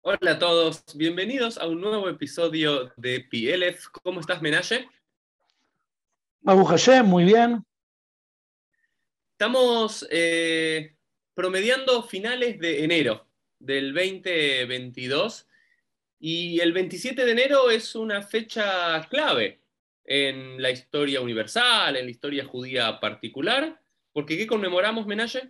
Hola a todos, bienvenidos a un nuevo episodio de PLF. ¿Cómo estás, Menaye? Baruch Hashem, muy bien. Estamos promediando finales de enero del 2022 y el 27 de enero es una fecha clave en la historia universal, en la historia judía particular, porque ¿qué conmemoramos, Menaye?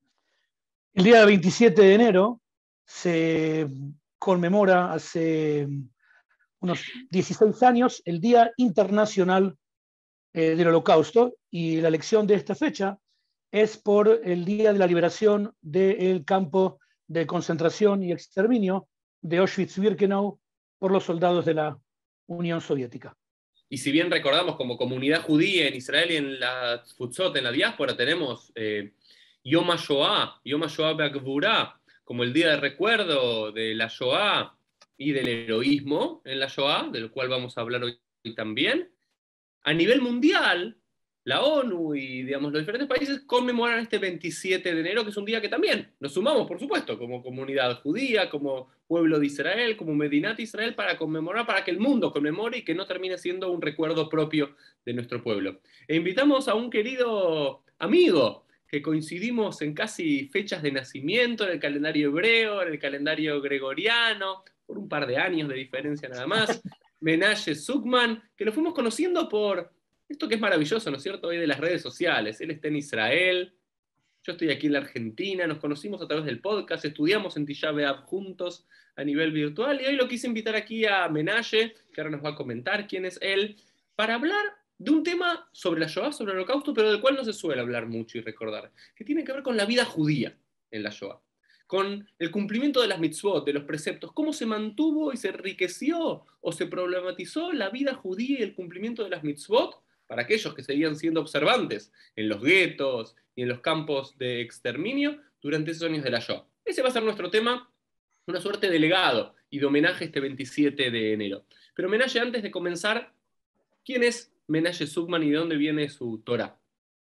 El día 27 de enero se conmemora hace unos 16 años el Día Internacional del Holocausto, y la elección de esta fecha es por el día de la liberación del campo de concentración y exterminio de Auschwitz-Birkenau por los soldados de la Unión Soviética. Y si bien recordamos como comunidad judía en Israel y en la Futzot, en la diáspora, tenemos Yom HaShoah, Yom HaShoah Be'Gvurah, como el día de recuerdo de la Shoah y del heroísmo en la Shoah, del cual vamos a hablar hoy también. A nivel mundial, la ONU y digamos, los diferentes países conmemoran este 27 de enero, que es un día que también nos sumamos, por supuesto, como comunidad judía, como pueblo de Israel, como Medinat Israel, para conmemorar, para que el mundo conmemore y que no termine siendo un recuerdo propio de nuestro pueblo. E invitamos a un querido amigo que coincidimos en casi fechas de nacimiento, en el calendario hebreo, en el calendario gregoriano, por un par de años de diferencia nada más. Menaye Zuckman, que lo fuimos conociendo por esto que es maravilloso, ¿no es cierto?, hoy de las redes sociales. Él está en Israel, yo estoy aquí en la Argentina, nos conocimos a través del podcast, estudiamos en Tisha B'Av juntos a nivel virtual, y hoy lo quise invitar aquí a Menaye, que ahora nos va a comentar quién es él, para hablar de un tema sobre la Shoah, sobre el Holocausto, pero del cual no se suele hablar mucho y recordar, que tiene que ver con la vida judía en la Shoah, con el cumplimiento de las mitzvot, de los preceptos, cómo se mantuvo y se enriqueció o se problematizó la vida judía y el cumplimiento de las mitzvot para aquellos que seguían siendo observantes en los guetos y en los campos de exterminio durante esos años de la Shoah. Ese va a ser nuestro tema, una suerte de legado y de homenaje este 27 de enero. Pero Menaye, antes de comenzar, ¿quién es Menaye Zuckman y de dónde viene su Torah?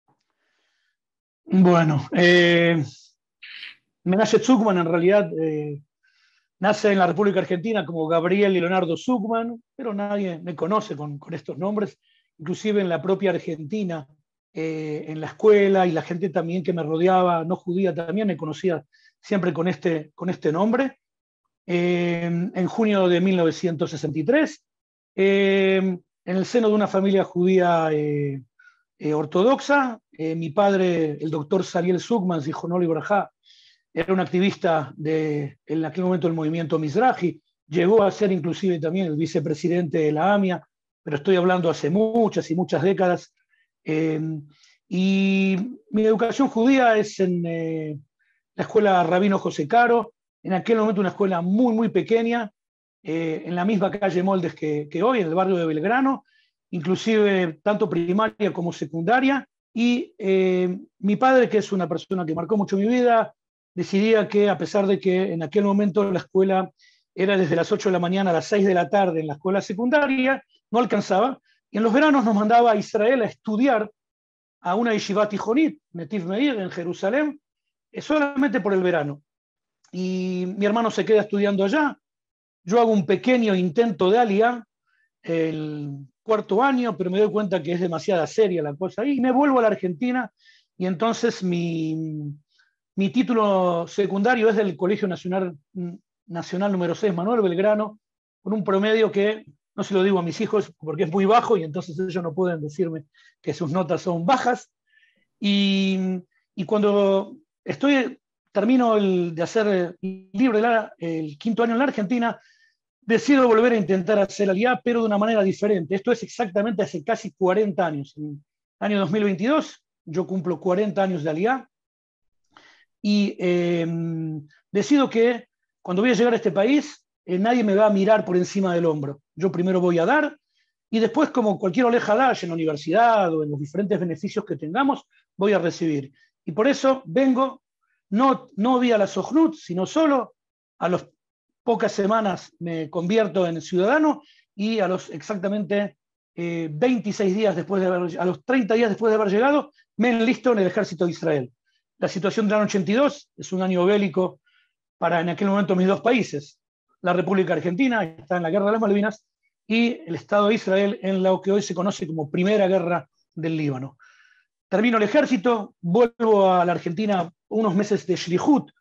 Bueno, Menaye Zuckman en realidad nace en la República Argentina como Gabriel y Leonardo Zuckman, pero nadie me conoce con estos nombres, inclusive en la propia Argentina, en la escuela, y la gente también que me rodeaba, no judía, también me conocía siempre con este nombre. En junio de 1963, en el seno de una familia judía ortodoxa, mi padre, el doctor Sariel Zuckman, Zichrono Libraja, era un activista en aquel momento del movimiento Mizrahi, llegó a ser inclusive también el vicepresidente de la AMIA, pero estoy hablando hace muchas y muchas décadas. Eh, y mi educación judía es en la escuela Rabino José Caro, en aquel momento una escuela muy, muy pequeña, en la misma calle Moldes que hoy, en el barrio de Belgrano, inclusive tanto primaria como secundaria. Y mi padre, que es una persona que marcó mucho mi vida, decidía que, a pesar de que en aquel momento la escuela era desde las 8 de la mañana a las 6 de la tarde en la escuela secundaria, no alcanzaba, y en los veranos nos mandaba a Israel a estudiar a una yeshiva tijonit, Netiv Meir, en Jerusalén, solamente por el verano. Y mi hermano se queda estudiando allá, yo hago un pequeño intento de aliyá el cuarto año, pero me doy cuenta que es demasiada seria la cosa, y me vuelvo a la Argentina, y entonces mi título secundario es del Colegio Nacional número 6, Manuel Belgrano, con un promedio que no se lo digo a mis hijos porque es muy bajo, y entonces ellos no pueden decirme que sus notas son bajas. Y cuando termino de hacer libre el quinto año en la Argentina, decido volver a intentar hacer aliyá, pero de una manera diferente. Esto es exactamente hace casi 40 años. En el año 2022 yo cumplo 40 años de aliyá, y decido que cuando voy a llegar a este país, nadie me va a mirar por encima del hombro. Yo primero voy a dar, y después, como cualquier oleja dash en la universidad o en los diferentes beneficios que tengamos, voy a recibir. Y por eso vengo, no vía la Sojnut, sino solo a las pocas semanas me convierto en ciudadano, y a los exactamente 26 días después a los 30 días después de haber llegado, me enlisto en el ejército de Israel. La situación del año 82 es un año bélico para en aquel momento mis dos países. la República Argentina está en la Guerra de las Malvinas y el Estado de Israel en lo que hoy se conoce como Primera Guerra del Líbano. Termino el ejército, vuelvo a la Argentina unos meses de Shlihut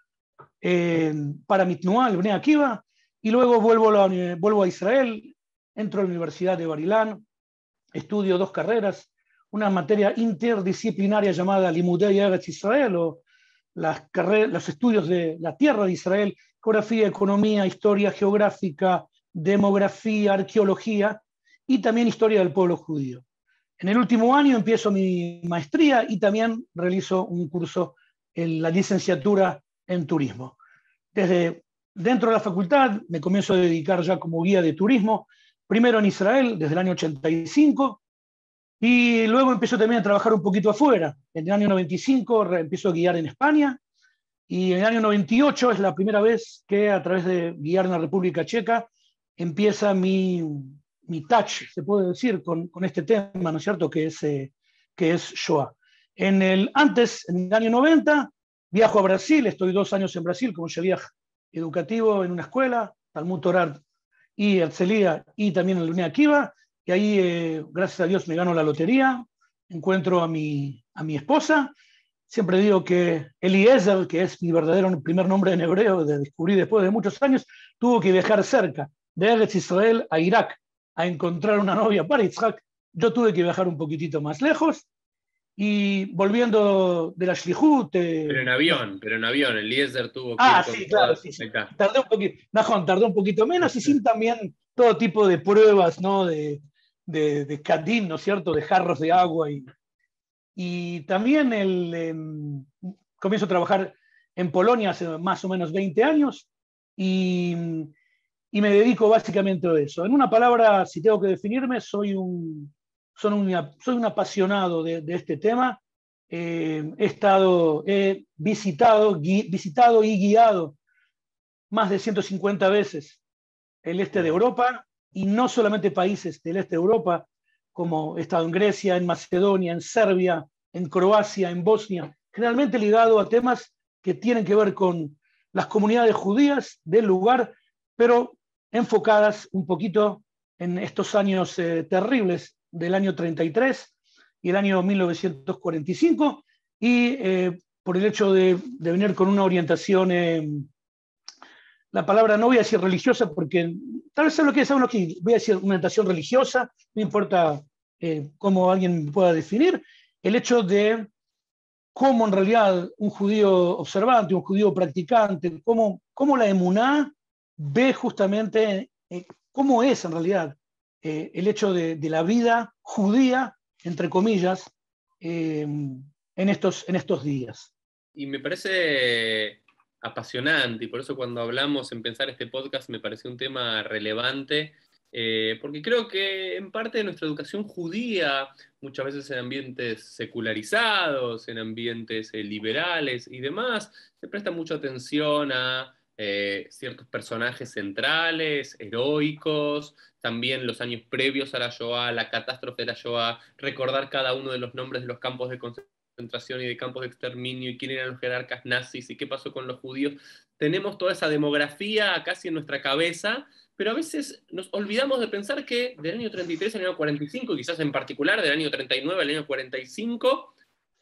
para Mitnuá, el Bnei Akiva, y luego vuelvo a Israel, entro a la Universidad de Bar-Ilan, estudio 2 carreras, una materia interdisciplinaria llamada Limudei Eretz Israel, o los estudios de la tierra de Israel, geografía, economía, historia geográfica, demografía, arqueología y también historia del pueblo judío. En el último año empiezo mi maestría y también realizo un curso en la licenciatura en turismo. Desde dentro de la facultad me comienzo a dedicar ya como guía de turismo, primero en Israel desde el año 85 y luego empiezo también a trabajar un poquito afuera. En el año 95 empiezo a guiar en España y en el año 98 es la primera vez que a través de guiar en la República Checa empieza mi touch, se puede decir, con este tema, ¿no es cierto?, que es Shoah. En el año 90, viajo a Brasil, estoy 2 años en Brasil como shaliach educativo en una escuela, Talmud Torah y Herzliya, y también en el Bnei Akiva, y ahí, gracias a Dios, me gano la lotería, encuentro a mi esposa. Siempre digo que Eliezer, que es mi verdadero primer nombre en hebreo, descubrí después de muchos años, tuvo que viajar cerca, de Eretz Israel a Irak, a encontrar una novia para Yitzhak. Yo tuve que viajar un poquitito más lejos, y volviendo de la Shlihut... Pero en avión, Eliezer tuvo que ir con sí, claro, todas... sí. Tardé un poquito, Najón, tardó un poquito menos y sin también todo tipo de pruebas, ¿no? de Kadim, ¿no es cierto?, de jarros de agua. Y también comienzo a trabajar en Polonia hace más o menos 20 años y me dedico básicamente a eso. En una palabra, si tengo que definirme, soy un apasionado de este tema. He visitado y guiado más de 150 veces el este de Europa, y no solamente países del este de Europa, como he estado en Grecia, en Macedonia, en Serbia, en Croacia, en Bosnia, generalmente ligado a temas que tienen que ver con las comunidades judías del lugar, pero enfocadas un poquito en estos años terribles del año 33 y el año 1945, y por el hecho de venir con una orientación, la palabra no voy a decir religiosa, porque tal vez saben lo que voy a decir una orientación religiosa, no importa cómo alguien pueda definir, el hecho de cómo en realidad un judío observante, un judío practicante, cómo la emuná ve justamente cómo es en realidad el hecho de la vida judía, entre comillas, en estos días. Y me parece apasionante, y por eso cuando hablamos en pensar este podcast me pareció un tema relevante, porque creo que en parte de nuestra educación judía, muchas veces en ambientes secularizados, en ambientes liberales y demás, se presta mucha atención a ciertos personajes centrales, heroicos, también los años previos a la Shoah, la catástrofe de la Shoah, recordar cada uno de los nombres de los campos de concentración y de campos de exterminio y quién eran los jerarcas nazis y qué pasó con los judíos. Tenemos toda esa demografía casi en nuestra cabeza, pero a veces nos olvidamos de pensar que del año 33 al año 45, quizás en particular del año 39 al año 45,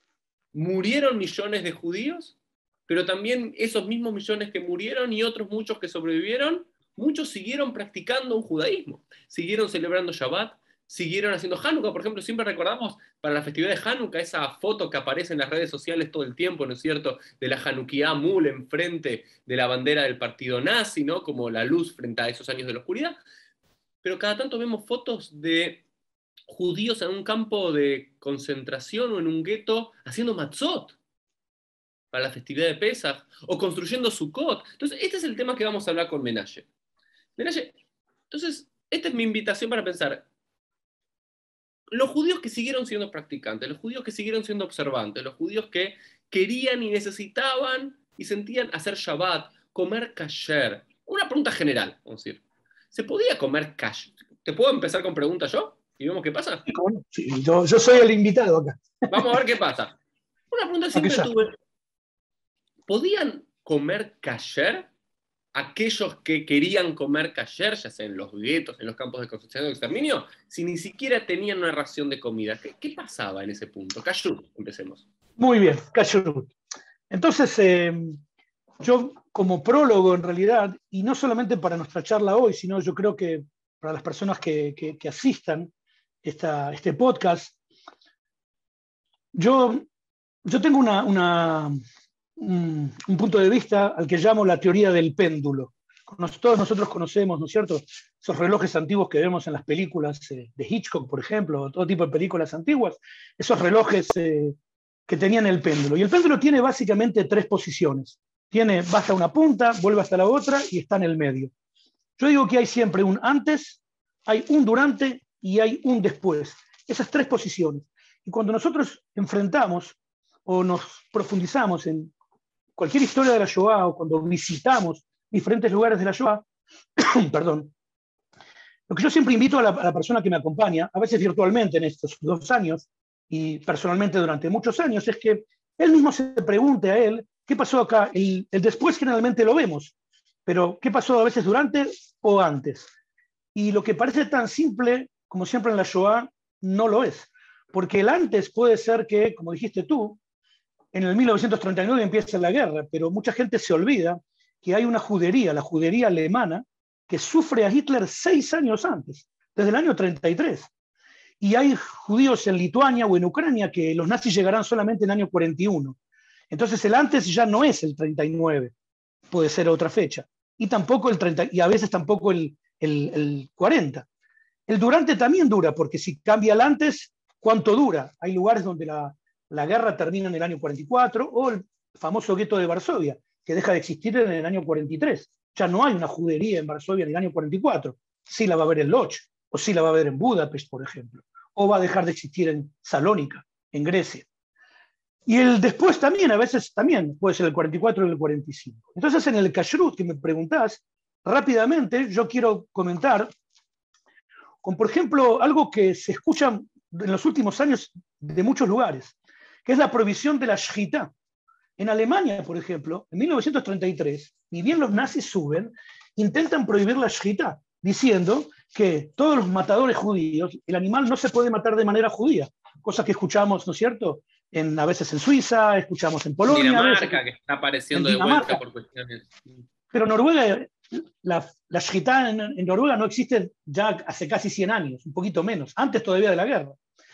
murieron millones de judíos, pero también esos mismos millones que murieron y otros muchos que sobrevivieron, muchos siguieron practicando un judaísmo, siguieron celebrando Shabbat, siguieron haciendo Hanukkah. Por ejemplo, siempre recordamos para la festividad de Hanukkah esa foto que aparece en las redes sociales todo el tiempo, ¿no es cierto?, de la Hanukkah Mul enfrente de la bandera del partido nazi, ¿no?, como la luz frente a esos años de la oscuridad. Pero cada tanto vemos fotos de judíos en un campo de concentración o en un gueto haciendo matzot para la festividad de Pesach, o construyendo Sukkot. Entonces, este es el tema que vamos a hablar con Menashe. Menashe, entonces, esta es mi invitación para pensar. Los judíos que siguieron siendo practicantes, los judíos que siguieron siendo observantes, los judíos que querían y necesitaban y sentían hacer Shabbat, comer kasher. Una pregunta general, vamos a decir. ¿Se podía comer kasher? ¿Te puedo empezar con preguntas yo? Y vemos qué pasa. Sí, yo soy el invitado acá. Vamos a ver qué pasa. Una pregunta que siempre tuve. ¿Podían comer kasher aquellos que querían comer kasher, ya sea en los guetos, en los campos de concentración o de exterminio, si ni siquiera tenían una ración de comida? ¿Qué pasaba en ese punto? Kashrut, empecemos. Muy bien, Kashrut. Entonces, yo como prólogo en realidad, y no solamente para nuestra charla hoy, sino yo creo que para las personas que asistan a este podcast, yo tengo un punto de vista al que llamo la teoría del péndulo. Todos nosotros conocemos, ¿no es cierto?, esos relojes antiguos que vemos en las películas de Hitchcock, por ejemplo, todo tipo de películas antiguas, esos relojes que tenían el péndulo. Y el péndulo tiene básicamente 3 posiciones. Va hasta una punta, vuelve hasta la otra y está en el medio. Yo digo que hay siempre un antes, hay un durante y hay un después. Esas 3 posiciones. Y cuando nosotros enfrentamos o nos profundizamos en cualquier historia de la Shoah o cuando visitamos diferentes lugares de la Shoah, perdón, lo que yo siempre invito a la persona que me acompaña, a veces virtualmente en estos 2 años y personalmente durante muchos años, es que él mismo se pregunte a él qué pasó acá. El después generalmente lo vemos, pero qué pasó a veces durante o antes. Y lo que parece tan simple como siempre en la Shoah no lo es, porque el antes puede ser que, como dijiste tú, en el 1939 empieza la guerra, pero mucha gente se olvida que hay una judería, la judería alemana, que sufre a Hitler 6 años antes, desde el año 33. Y hay judíos en Lituania o en Ucrania que los nazis llegarán solamente en el año 41. Entonces el antes ya no es el 39, puede ser otra fecha. Y tampoco el 30, y a veces tampoco el 40. El durante también dura, porque si cambia el antes, ¿cuánto dura? Hay lugares donde la guerra termina en el año 44, o el famoso gueto de Varsovia, que deja de existir en el año 43. Ya no hay una judería en Varsovia en el año 44. Sí la va a haber en Lodz, o sí la va a haber en Budapest, por ejemplo. O va a dejar de existir en Salónica, en Grecia. Y el después también, a veces también, puede ser el 44 o el 45. Entonces, en el Kashrut que me preguntás, rápidamente yo quiero comentar con, por ejemplo, algo que se escucha en los últimos años de muchos lugares, que es la prohibición de la shchita. En Alemania, por ejemplo, en 1933, ni bien los nazis suben, intentan prohibir la shchita, diciendo que todos los matadores judíos, el animal no se puede matar de manera judía, cosa que escuchamos, ¿no es cierto?, a veces en Suiza, escuchamos en Polonia. Dinamarca, que está apareciendo de vuelta por cuestiones. Pero Noruega, la shchita en Noruega no existe ya hace casi 100 años, un poquito menos, antes todavía de la guerra.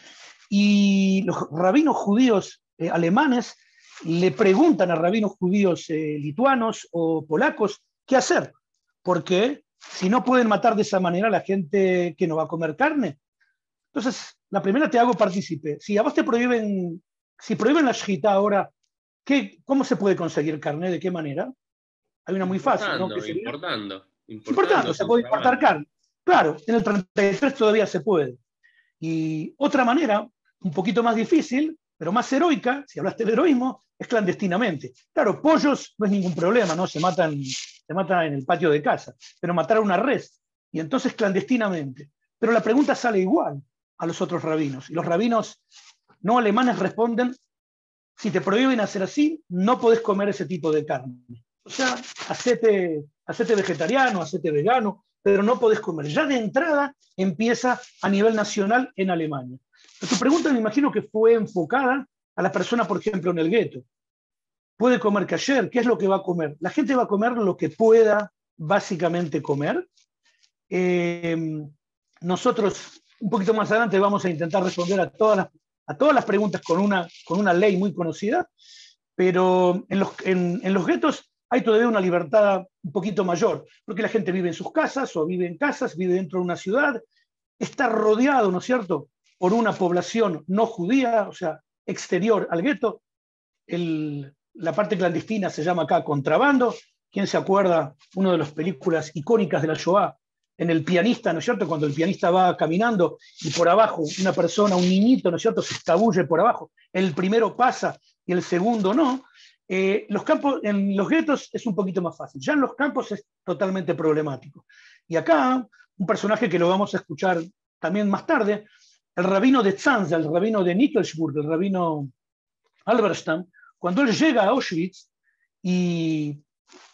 Y los rabinos judíos alemanes le preguntan a rabinos judíos lituanos o polacos qué hacer, porque si no pueden matar de esa manera a la gente que no va a comer carne. Entonces, la primera te hago partícipe. Si a vos te prohíben, si prohíben la shchita ahora, ¿cómo se puede conseguir carne? ¿De qué manera? Hay una muy fácil, ¿no? Importando, se puede importar carne. Claro, en el 33 todavía se puede. Y otra manera, un poquito más difícil, pero más heroica, si hablaste del heroísmo, es clandestinamente. Claro, pollos no es ningún problema, ¿no? Se matan en el patio de casa, pero matar a una res, y entonces clandestinamente. Pero la pregunta sale igual a los otros rabinos, y los rabinos no alemanes responden: si te prohíben hacer así, no podés comer ese tipo de carne. O sea, hacete vegetariano, hacete vegano, pero no podés comer. Ya de entrada empieza a nivel nacional en Alemania. Tu pregunta me imagino que fue enfocada a la persona, por ejemplo, en el gueto. ¿Puede comer kasher? ¿Qué es lo que va a comer? La gente va a comer lo que pueda básicamente comer. Nosotros, un poquito más adelante, vamos a intentar responder a todas las preguntas con una ley muy conocida, pero en los guetos hay todavía una libertad un poquito mayor, porque la gente vive en sus casas o vive en casas, vive dentro de una ciudad, está rodeado, ¿no es cierto?, por una población no judía, o sea, exterior al gueto. La parte clandestina se llama acá contrabando. ¿Quién se acuerda? Una de las películas icónicas de la Shoah, en El pianista, ¿no es cierto?, cuando el pianista va caminando y por abajo una persona, un niñito, ¿no es cierto?, se escabulle por abajo. El primero pasa y el segundo no. En los guetos es un poquito más fácil. Ya en los campos es totalmente problemático. Y acá, un personaje que lo vamos a escuchar también más tarde, el rabino de Tzanz, el rabino de Nickelsburg, el rabino Halberstam, cuando él llega a Auschwitz y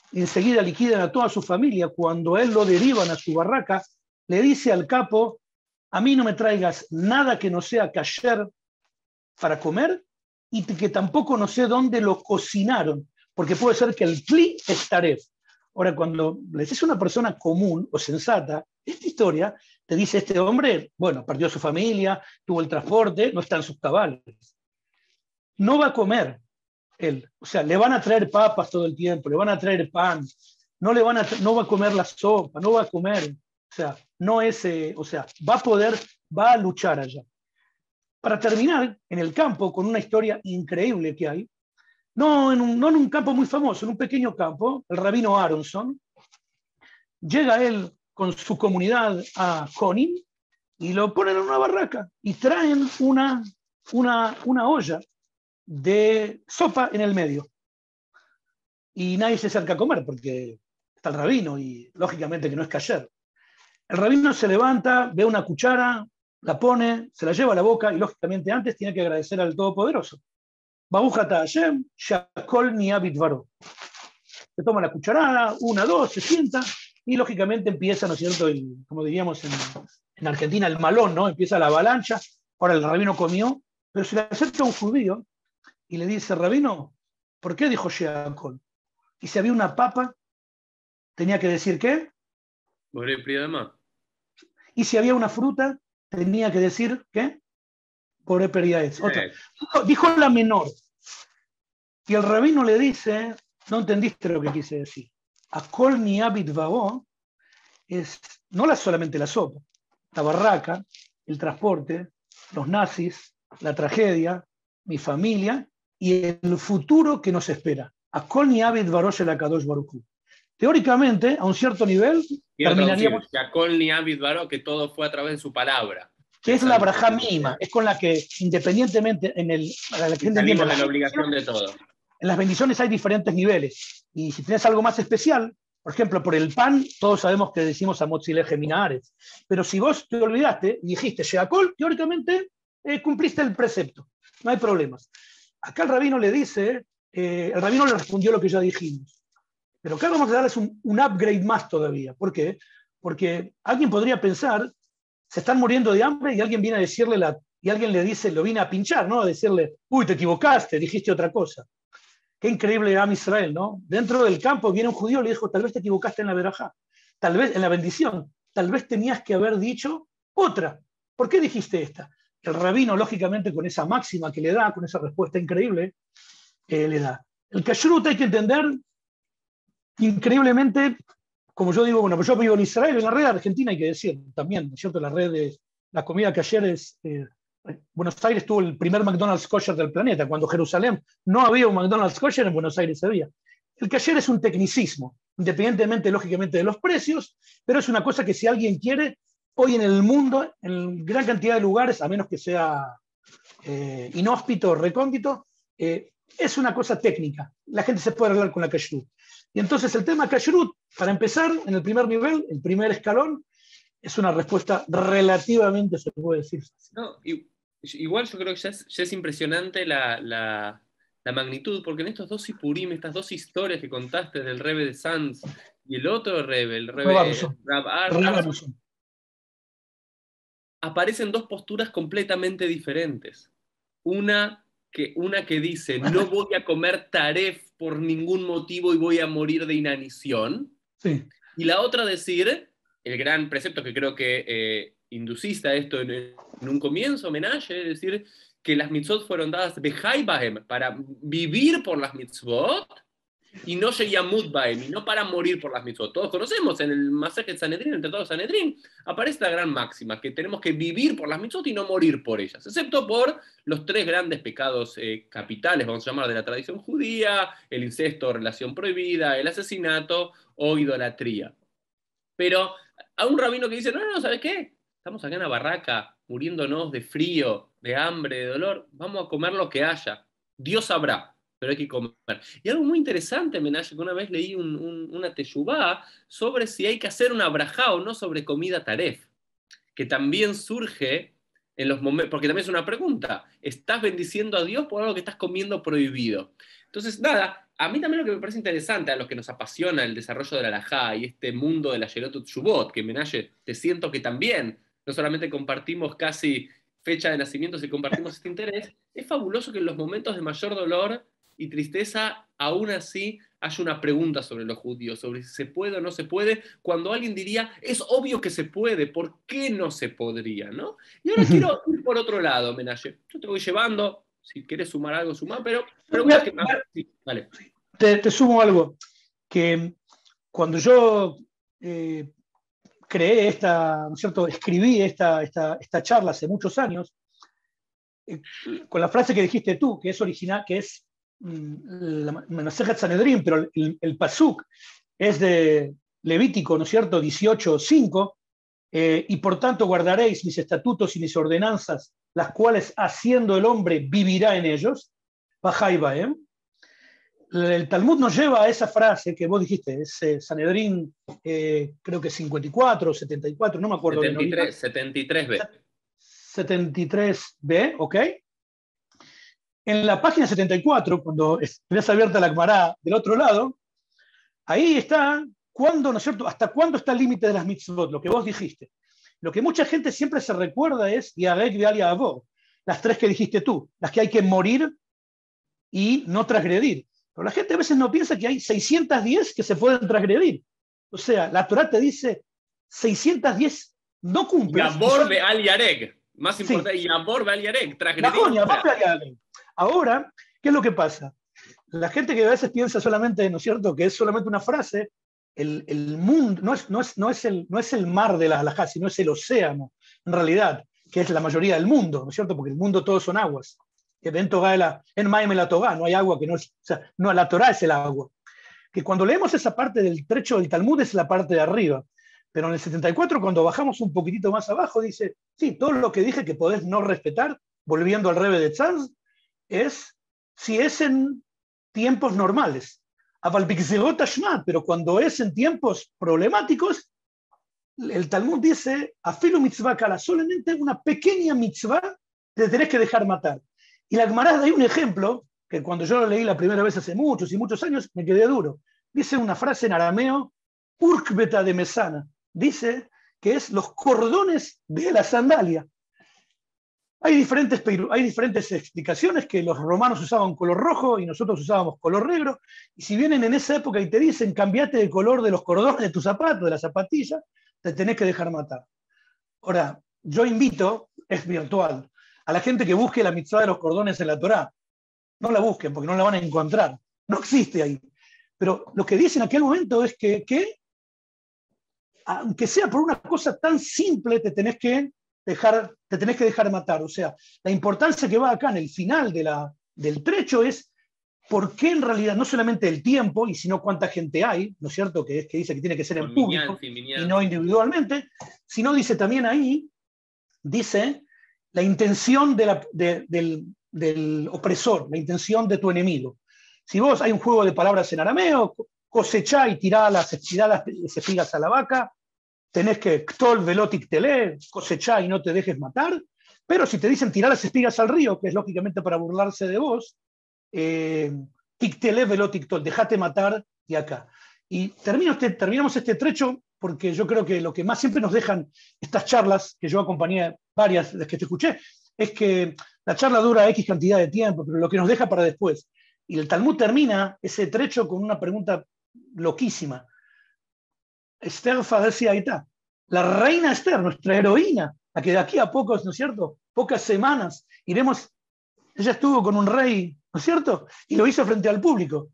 enseguida liquidan a toda su familia. Cuando a él lo derivan a su barraca, le dice al capo, a mí no me traigas nada que no sea kasher para comer y que tampoco no sé dónde lo cocinaron, porque puede ser que el kli es taref. Ahora, cuando le dices a una persona común o sensata, esta historia te dice este hombre, bueno, perdió a su familia, tuvo el transporte, no está en sus cabales. No va a comer él, o sea, le van a traer papas todo el tiempo, le van a traer pan, no va a comer la sopa, no va a comer, o sea, no es, o sea, va a luchar allá. Para terminar, en el campo, con una historia increíble que hay, no en un campo muy famoso, en un pequeño campo, el rabino Aronson, llega él con su comunidad a Conin y lo ponen en una barraca y traen una olla de sopa en el medio. Y nadie se acerca a comer porque está el rabino y lógicamente que no es kasher. El rabino se levanta, ve una cuchara, la pone, se la lleva a la boca y lógicamente antes tiene que agradecer al Todopoderoso. Baruch ata Hashem, shakol niyah bidvaro. Se toma la cucharada, una, dos, se sienta y lógicamente empieza, ¿no es cierto?, como diríamos en Argentina, el malón, ¿no? Empieza la avalancha. Ahora el rabino comió, pero se le acerca un judío y le dice, rabino, ¿por qué dijo shakol? Y si había una papa, tenía que decir ¿qué? Y si había una fruta, tenía que decir ¿qué? Por Periaez. Otra. Dijo la menor. Y el rabino le dice, no entendiste lo que quise decir. Akol niyah bidvaro es no solamente la sopa, la barraca, el transporte, los nazis, la tragedia, mi familia y el futuro que nos espera. Akol niyah bidvaro shel HaKadosh Baruch Hu. Teóricamente, a un cierto nivel, terminaríamos... Akol niyah bidvaro, que todo fue a través de su palabra. Que es la brajá mínima, es con la que independientemente para la que salimos de la obligación de todo. En las bendiciones hay diferentes niveles. Y si tienes algo más especial, por ejemplo, por el pan, todos sabemos que decimos Amotzileje Minares. Pero si vos te olvidaste y dijiste Sheakol, teóricamente cumpliste el precepto. No hay problemas. Acá el rabino le dice, el rabino le respondió lo que ya dijimos. Pero acá vamos a darles un upgrade más todavía. ¿Por qué? Porque alguien podría pensar, se están muriendo de hambre y alguien viene a decirle, y alguien le dice, lo viene a pinchar, ¿no? A decirle, uy, te equivocaste, dijiste otra cosa. Qué increíble Am Israel, ¿no? Dentro del campo viene un judío y le dijo, tal vez te equivocaste en la verajá, tal vez en la bendición, tal vez tenías que haber dicho otra. ¿Por qué dijiste esta? El rabino, lógicamente, con esa máxima que le da, con esa respuesta increíble, le da. El kashrut hay que entender increíblemente, como yo digo, bueno, pues yo vivo en Israel, en la red argentina hay que decir también, ¿no es cierto? La red de la comida kasher es... Buenos Aires tuvo el primer McDonald's kosher del planeta. Cuando Jerusalén no había un McDonald's kosher, en Buenos Aires había. El kasher es un tecnicismo, independientemente, lógicamente, de los precios, pero es una cosa que si alguien quiere, hoy en el mundo, en gran cantidad de lugares, a menos que sea inhóspito o recóndito, es una cosa técnica. La gente se puede arreglar con la kashrut. Y entonces el tema kashrut, para empezar, en el primer nivel, el primer escalón, es una respuesta relativamente, se puede decir. No, igual yo creo que ya es impresionante la magnitud, porque en estos dos Sipurim, estas dos historias que contaste del Rebbe de Sanz y el otro Rebbe, el Rebbe Rab Aronson, aparecen dos posturas completamente diferentes. Una que dice, no voy a comer taref por ningún motivo y voy a morir de inanición. Sí. Y la otra decir, el gran precepto que creo que induciste a esto en un comienzo, Menashe, es decir, que las mitzvot fueron dadas bechai bahem, para vivir por las mitzvot, y no sheyamut bahem, y no para morir por las mitzvot. Todos conocemos en el Masejet Sanedrín, entre todos Sanedrín, aparece la gran máxima, que tenemos que vivir por las mitzvot y no morir por ellas, excepto por los tres grandes pecados capitales, vamos a llamar, de la tradición judía: el incesto, relación prohibida, el asesinato o idolatría. Pero a un rabino que dice, no, ¿sabes qué? Estamos acá en la barraca, muriéndonos de frío, de hambre, de dolor, vamos a comer lo que haya. Dios sabrá, pero hay que comer. Y algo muy interesante, Menashe, que una vez leí una teshuvá sobre si hay que hacer una brajá o no sobre comida taref, que también surge en los momentos, porque también es una pregunta, ¿estás bendiciendo a Dios por algo que estás comiendo prohibido? Entonces, nada, a mí también lo que me parece interesante, a los que nos apasiona el desarrollo de la halajá y este mundo de la Sherot Shubot, que Menashe, te siento que también, no solamente compartimos casi fecha de nacimiento, si compartimos este interés, es fabuloso que en los momentos de mayor dolor y tristeza, aún así haya una pregunta sobre los judíos, sobre si se puede o no se puede, cuando alguien diría, es obvio que se puede, ¿por qué no se podría? ¿No? Y ahora quiero ir por otro lado, Menashe. Yo te voy llevando, si quieres sumar algo, sumar, pero preguntas que... Sí, vale. Te sumo algo, que cuando yo creé esta, ¿no es cierto?, escribí esta charla hace muchos años, con la frase que dijiste tú, que es original, que es la Masejet Sanedrín, pero el pasuk es de Levítico, ¿no es cierto?, 18:5, y por tanto guardaréis mis estatutos y mis ordenanzas, las cuales haciendo el hombre vivirá en ellos, Bajai Baem. El Talmud nos lleva a esa frase que vos dijiste, es Sanedrín, creo que 54, 74, no me acuerdo. 73b. 73b, ok. En la página 74, cuando tenés abierta la Gemara del otro lado, ahí está, ¿cuándo, ¿no es cierto?, hasta cuándo está el límite de las mitzvot, lo que vos dijiste. Lo que mucha gente siempre se recuerda es Yarek Veal Ya'avor, las tres que dijiste tú, las que hay que morir y no transgredir. Pero la gente a veces no piensa que hay 610 que se pueden transgredir. O sea, la Torá te dice 610 no cumples. Yabor Veal Yarek. Más importante, sí. Yabor Veal Yarek. Transgredir. Ahora, ¿qué es lo que pasa? La gente que a veces piensa solamente, ¿no es cierto?, que es solamente una frase, el mundo no es el mar de la halajá, sino es el océano, en realidad, que es la mayoría del mundo, ¿no es cierto?, porque el mundo todos son aguas. En Maim la Torá, no hay agua que no es, o sea, no, la Torá es el agua. Que cuando leemos esa parte del trecho del Talmud es la parte de arriba, pero en el 74, cuando bajamos un poquitito más abajo, dice, sí, todo lo que dije que podés no respetar, volviendo al Rebbe de Tzanz, es si es en tiempos normales. Pero cuando es en tiempos problemáticos, el Talmud dice, afilu mitzvah kala, solamente una pequeña mitzvah te tenés que dejar matar. Y la Gemara da un ejemplo, que cuando yo lo leí la primera vez hace muchos y muchos años, me quedé duro. Dice una frase en arameo, urkbeta de mesana, dice que es los cordones de la sandalia. Hay diferentes explicaciones, que los romanos usaban color rojo y nosotros usábamos color negro, y si vienen en esa época y te dicen cambiate de color de los cordones de tu zapato, de la zapatilla, te tenés que dejar matar. Ahora, yo invito, es virtual, a la gente que busque la mitzvah de los cordones en la Torá. No la busquen porque no la van a encontrar, no existe ahí. Pero lo que dice en aquel momento es que aunque sea por una cosa tan simple, te tenés que dejar matar. O sea, la importancia que va acá en el final del trecho es por qué en realidad no solamente el tiempo, y sino cuánta gente hay, ¿no es cierto?, que dice que tiene que ser en público y no individualmente, sino dice también ahí, dice la intención del opresor, la intención de tu enemigo. Si vos hay un juego de palabras en arameo, cosechá y tirá las espigas a la vaca, tenés que ktol velotic tele, cosechá y no te dejes matar, pero si te dicen tirar las espigas al río, que es lógicamente para burlarse de vos, tiktele velotic tol, dejate matar de acá. Y terminamos este trecho porque yo creo que lo que más siempre nos dejan estas charlas, que yo acompañé varias de las que te escuché, es que la charla dura X cantidad de tiempo, pero lo que nos deja para después. Y el Talmud termina ese trecho con una pregunta loquísima. Esther Fadesi Aitá, la reina Esther, nuestra heroína, la que de aquí a pocos, ¿no es cierto?, pocas semanas, iremos, ella estuvo con un rey, ¿no es cierto?, y lo hizo frente al público.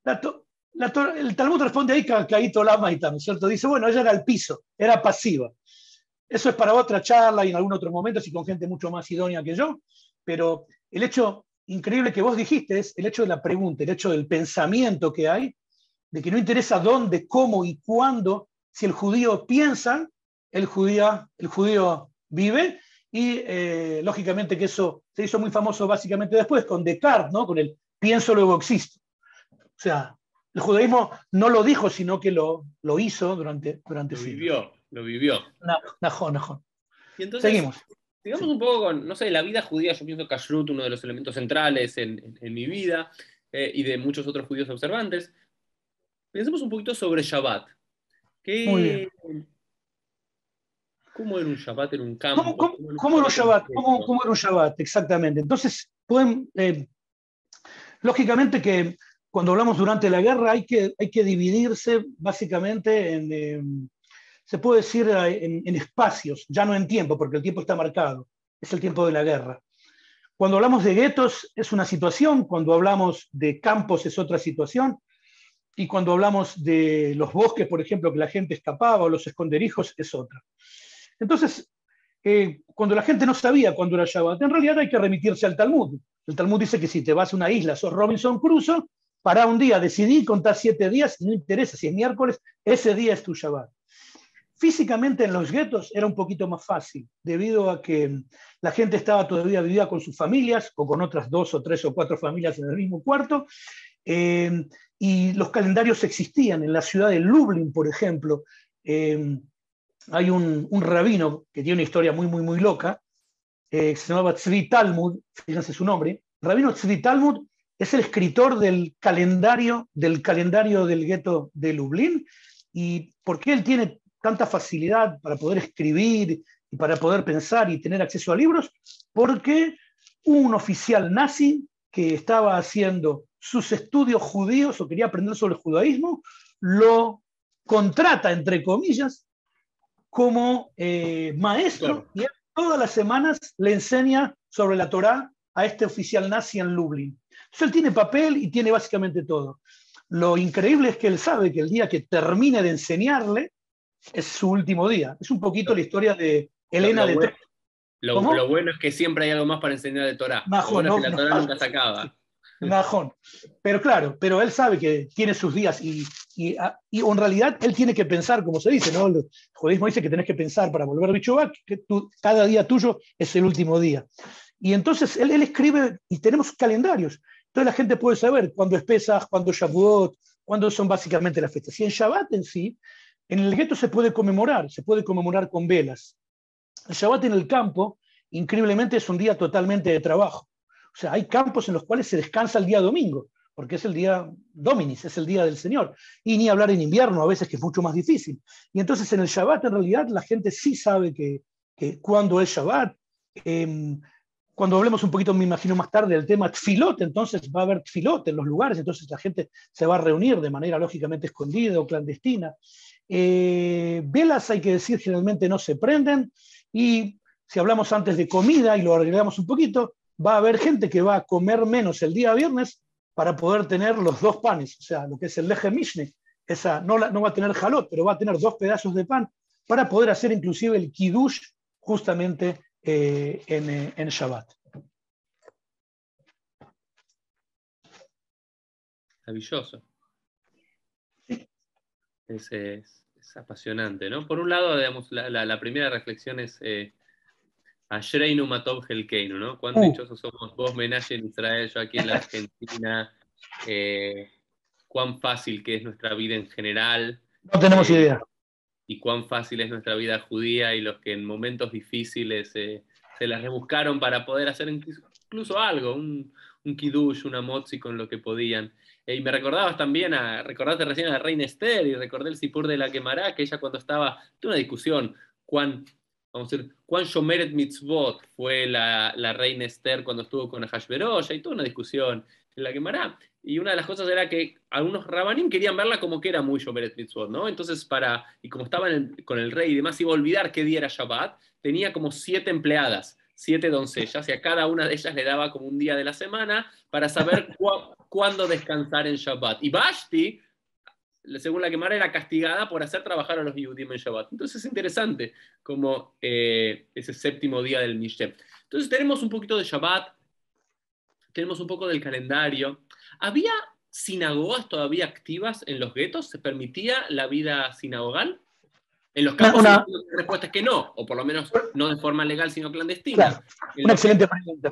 El Talmud responde ahí, Caíto Lama y tal, ¿no es cierto? Dice, bueno, ella era al piso, era pasiva. Eso es para otra charla y en algún otro momento, y con gente mucho más idónea que yo, pero el hecho increíble que vos dijiste es el hecho de la pregunta, el hecho del pensamiento que hay, de que no interesa dónde, cómo y cuándo, si el judío piensa, el judío vive, y lógicamente que eso se hizo muy famoso básicamente después con Descartes, ¿no?, con el pienso luego existo. O sea, el judaísmo no lo dijo, sino que lo hizo durante siglos. Lo vivió. Najón. Y entonces, seguimos. sigamos un poco con, no sé, la vida judía. Yo pienso Kashrut, uno de los elementos centrales en mi vida, y de muchos otros judíos observantes. Pensemos un poquito sobre Shabbat. Muy bien. ¿Qué, ¿Cómo era un Shabbat en un campo? ¿Cómo era un Cómo era un Shabbat en un Shabbat? gueto? Cómo era un Shabbat? Exactamente. Entonces, pueden, lógicamente que cuando hablamos durante la guerra hay que dividirse básicamente se puede decir en espacios, ya no en tiempo, porque el tiempo está marcado, es el tiempo de la guerra. Cuando hablamos de guetos es una situación, cuando hablamos de campos es otra situación, y cuando hablamos de los bosques, por ejemplo, que la gente escapaba, o los esconderijos, es otra. Entonces, cuando la gente no sabía cuándo era Shabbat, en realidad hay que remitirse al Talmud. El Talmud dice que si te vas a una isla, sos Robinson Crusoe, para un día decidí contar 7 días, y no interesa si es miércoles, ese día es tu Shabbat. Físicamente en los guetos era un poquito más fácil, debido a que la gente estaba todavía vivida con sus familias, o con otras 2 o 3 o 4 familias en el mismo cuarto, y los calendarios existían. En la ciudad de Lublin, por ejemplo, hay un rabino que tiene una historia muy loca, se llamaba Tzvi Talmud, fíjense su nombre. Rabino Tzvi Talmud es el escritor del calendario del gueto de Lublin. ¿Y por qué él tiene tanta facilidad para poder escribir y para poder pensar y tener acceso a libros? Porque un oficial nazi que estaba haciendo sus estudios judíos o quería aprender sobre el judaísmo, lo contrata, entre comillas, como maestro, Claro. y él todas las semanas le enseña sobre la Torá a este oficial nazi en Lublin. Entonces él tiene papel y tiene básicamente todo. Lo increíble es que él sabe que el día que termine de enseñarle es su último día. Es un poquito la historia de Lo, Helena lo de bue- Troya. lo ¿Cómo? bueno es que siempre hay algo más para enseñar de Torah. Lo Najón, bueno es que ¿no? la No, Torah nunca se sí, acaba. Najón. Pero claro, pero él sabe que tiene sus días y en realidad él tiene que pensar, como se dice, ¿no? El judaísmo dice que tenés que pensar para volver Bichubá, que cada día tuyo es el último día. Y entonces él escribe y tenemos calendarios. Entonces la gente puede saber cuándo es Pesaj, cuándo es Shavuot, cuándo son básicamente las fiestas. Y en Shabbat en sí, en el gueto se puede conmemorar con velas. El Shabbat en el campo, increíblemente, es un día totalmente de trabajo. O sea, hay campos en los cuales se descansa el día domingo, porque es el día Dominis, es el día del Señor. Y ni hablar en invierno, a veces que es mucho más difícil. Y entonces en el Shabbat, en realidad, la gente sí sabe que cuándo es Shabbat. Cuando hablemos un poquito, me imagino más tarde, del tema Tfilot, entonces va a haber Tfilot en los lugares, entonces la gente se va a reunir de manera lógicamente escondida o clandestina. Velas, hay que decir, generalmente no se prenden, y si hablamos antes de comida y lo arreglamos un poquito, va a haber gente que va a comer menos el día viernes para poder tener los 2 panes, o sea, lo que es el leje mishne, esa no va a tener jalot, pero va a tener 2 pedazos de pan para poder hacer inclusive el kiddush justamente en Shabbat. Maravilloso. Es apasionante, ¿no? Por un lado, digamos, la primera reflexión es Ashreinu Matov Helkeinu, ¿no? Cuán dichosos somos vos, Menashe en Israel, yo aquí en la Argentina. Cuán fácil que es nuestra vida en general. No tenemos eh, idea. y cuán fácil es nuestra vida judía, y los que en momentos difíciles se las rebuscaron para poder hacer incluso algo, un kiddush, una motzi con lo que podían. Y me recordabas también, recordaste recién a la reina Esther, y recordé el Sipur de la Quemará, que ella cuando estaba, tuvo una discusión, vamos a decir, cuán Shomeret Mitzvot fue la reina Esther cuando estuvo con Ahashverosh, y toda una discusión en la Quemará. Y una de las cosas era que algunos rabanim querían verla como que era muy Shomeret Mitzvot, ¿no? Entonces, y como estaba con el rey y demás, iba a olvidar qué día era Shabbat, tenía como 7 empleadas, 7 doncellas, y a cada una de ellas le daba como un día de la semana para saber cuándo descansar en Shabbat. Y Vashti, según la Gemara, era castigada por hacer trabajar a los Yehudim en Shabbat. Entonces es interesante como ese séptimo día del Mishneh. Entonces tenemos un poquito de Shabbat, tenemos un poco del calendario. ¿Había sinagogas todavía activas en los guetos? ¿Se permitía la vida sinagogal? En los campos Una, imagino que la respuesta es que no, o por lo menos no de forma legal, sino clandestina. claro, En una los excelente guetos, pregunta.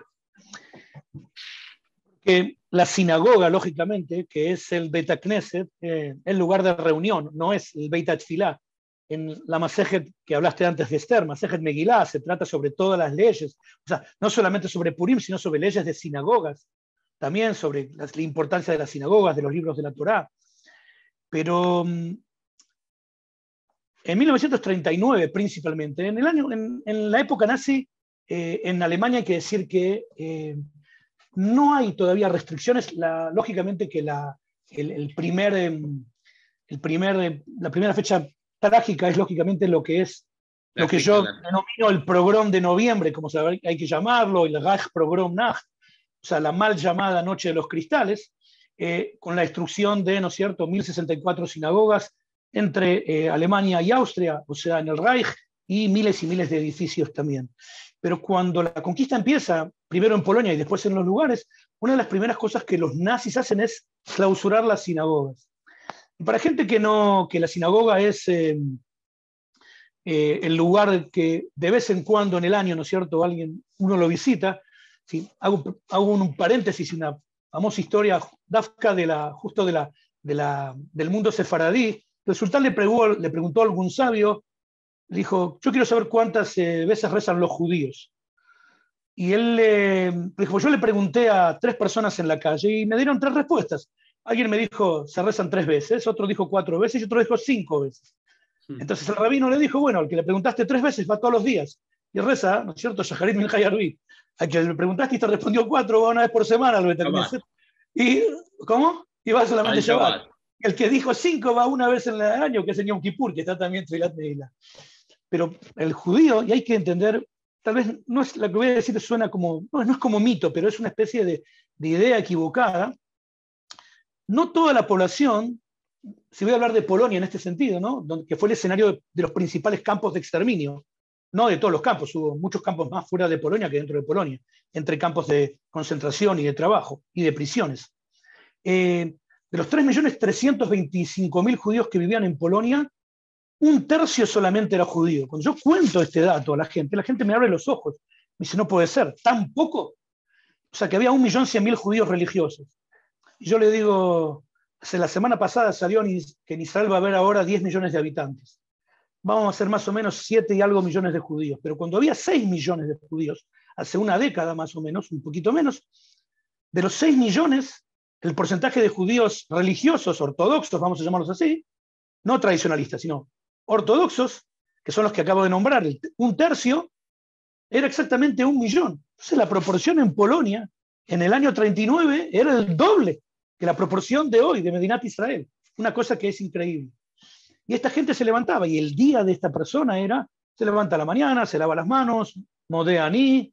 Que la sinagoga, lógicamente, que es el Beit Knesset, el lugar de reunión, no es el Beit Tfilá. en la Masejet que hablaste antes de Esther, Masejet Megilá, se trata sobre todas las leyes, o sea, no solamente sobre Purim, sino sobre leyes de sinagogas, también sobre la importancia de las sinagogas, de los libros de la Torá. Pero en 1939, principalmente, en la época nazi, en Alemania hay que decir que no hay todavía restricciones. Lógicamente que la primera fecha trágica es lógicamente lo que es lo que yo denomino el pogrom de noviembre, como hay que llamarlo, el Reich Pogrom Nacht, o sea, la mal llamada Noche de los Cristales, con la destrucción de, ¿no es cierto?, 1064 sinagogas entre Alemania y Austria, o sea, en el Reich, y miles de edificios también. Pero cuando la conquista empieza, primero en Polonia y después en los lugares, una de las primeras cosas que los nazis hacen es clausurar las sinagogas. Y para gente que la sinagoga es el lugar que de vez en cuando en el año, ¿no es cierto?, uno lo visita. ¿Sí? Hago un paréntesis, una famosa historia dafka del mundo sefaradí. El sultán le preguntó a algún sabio, le dijo, yo quiero saber cuántas veces rezan los judíos. Y él dijo, yo le pregunté a 3 personas en la calle y me dieron 3 respuestas. Alguien me dijo, se rezan 3 veces, otro dijo 4 veces y otro dijo 5 veces. Entonces el rabino le dijo, bueno, al que le preguntaste 3 veces va todos los días y reza, ¿no es cierto?, Shacharit Minja y Arvit. Al que le preguntaste y te respondió 4, va una vez por semana al Betamigdash. ¿Y cómo? Y va solamente Shabbat. El que dijo 5 va una vez en el año, que es el Yom Kippur, que está también Tfilat Neilá. Pero el judío, y hay que entender, tal vez no es lo que voy a decir, suena como, no es como mito, pero es una especie de idea equivocada. No toda la población, si voy a hablar de Polonia en este sentido, ¿no?, que fue el escenario de los principales campos de exterminio, no de todos los campos, hubo muchos campos más fuera de Polonia que dentro de Polonia, entre campos de concentración y de trabajo y de prisiones. De los 3.325.000 judíos que vivían en Polonia, 1/3 solamente era judío. Cuando yo cuento este dato a la gente me abre los ojos. Me dice, no puede ser, ¿tan poco? O sea, que había 1.100.000 judíos religiosos. Y yo le digo, la semana pasada salió que en Israel va a haber ahora 10 millones de habitantes. Vamos a ser más o menos 7 y algo millones de judíos. Pero cuando había 6 millones de judíos, hace una década más o menos, un poquito menos, de los 6 millones, el porcentaje de judíos religiosos, ortodoxos, vamos a llamarlos así, no tradicionalistas, sino ortodoxos, que son los que acabo de nombrar, 1/3, era exactamente 1 millón. Entonces la proporción en Polonia, en el año 39, era el doble que la proporción de hoy, de Medinat Israel. Una cosa que es increíble. Y esta gente se levantaba, y el día de esta persona se levanta a la mañana, se lava las manos, Modeaní,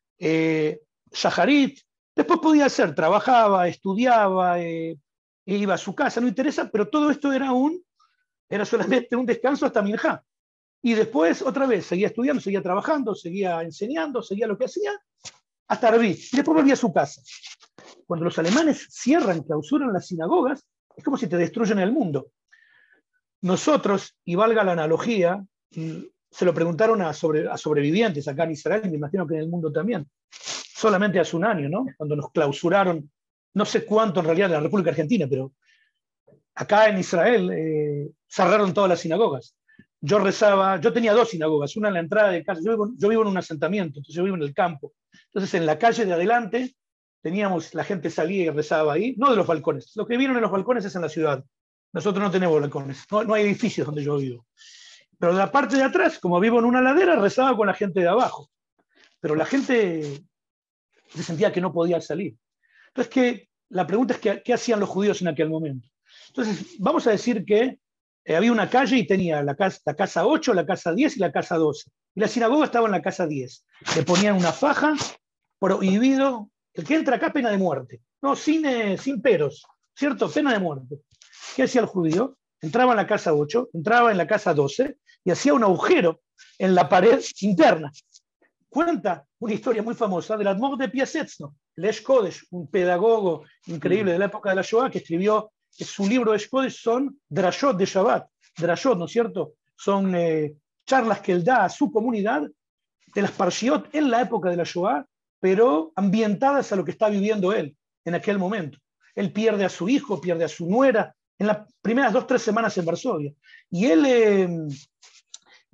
Shacharit, después podía hacer, trabajaba, estudiaba, iba a su casa, no interesa, pero todo esto era solamente un descanso hasta Minjá. Y después, otra vez, seguía estudiando, seguía trabajando, seguía enseñando, seguía lo que hacía, hasta Arvit. Y después volvía a su casa. Cuando los alemanes clausuran las sinagogas, es como si te destruyen el mundo. Nosotros, y valga la analogía, se lo preguntaron a sobrevivientes acá en Israel, y me imagino que en el mundo también, solamente hace un año, ¿no?, cuando nos clausuraron, no sé cuánto en realidad en la República Argentina, pero acá en Israel cerraron todas las sinagogas. Yo tenía 2 sinagogas, una en la entrada de casa, yo vivo en un asentamiento, entonces yo vivo en el campo. Entonces en la calle de adelante la gente salía y rezaba ahí, no de los balcones. Lo que vieron en los balcones es en la ciudad. Nosotros no tenemos balcones, no hay edificios donde yo vivo. Pero de la parte de atrás, como vivo en una ladera, rezaba con la gente de abajo. Pero la gente se sentía que no podía salir. Entonces, la pregunta es, ¿qué hacían los judíos en aquel momento? Entonces, vamos a decir que había una calle y tenía la casa 8, la casa 10 y la casa 12. Y la sinagoga estaba en la casa 10. Le ponían una faja, prohibido, el que entra acá, pena de muerte. No, sin peros, ¿cierto? Pena de muerte. ¿Qué hacía el judío? Entraba en la casa 8, entraba en la casa 12 y hacía un agujero en la pared interna. Cuenta una historia muy famosa del Admor de Piasetzno, Lesh Kodesh, un pedagogo increíble de la época de la Shoah, que escribió, su libro de Kodesh son Drashot de Shabbat. Drashot, ¿no es cierto? Son charlas que él da a su comunidad de las Parshiot en la época de la Shoah, pero ambientadas a lo que está viviendo él en aquel momento. Él pierde a su hijo, pierde a su nuera, en las primeras 2 o 3 semanas en Varsovia. Y él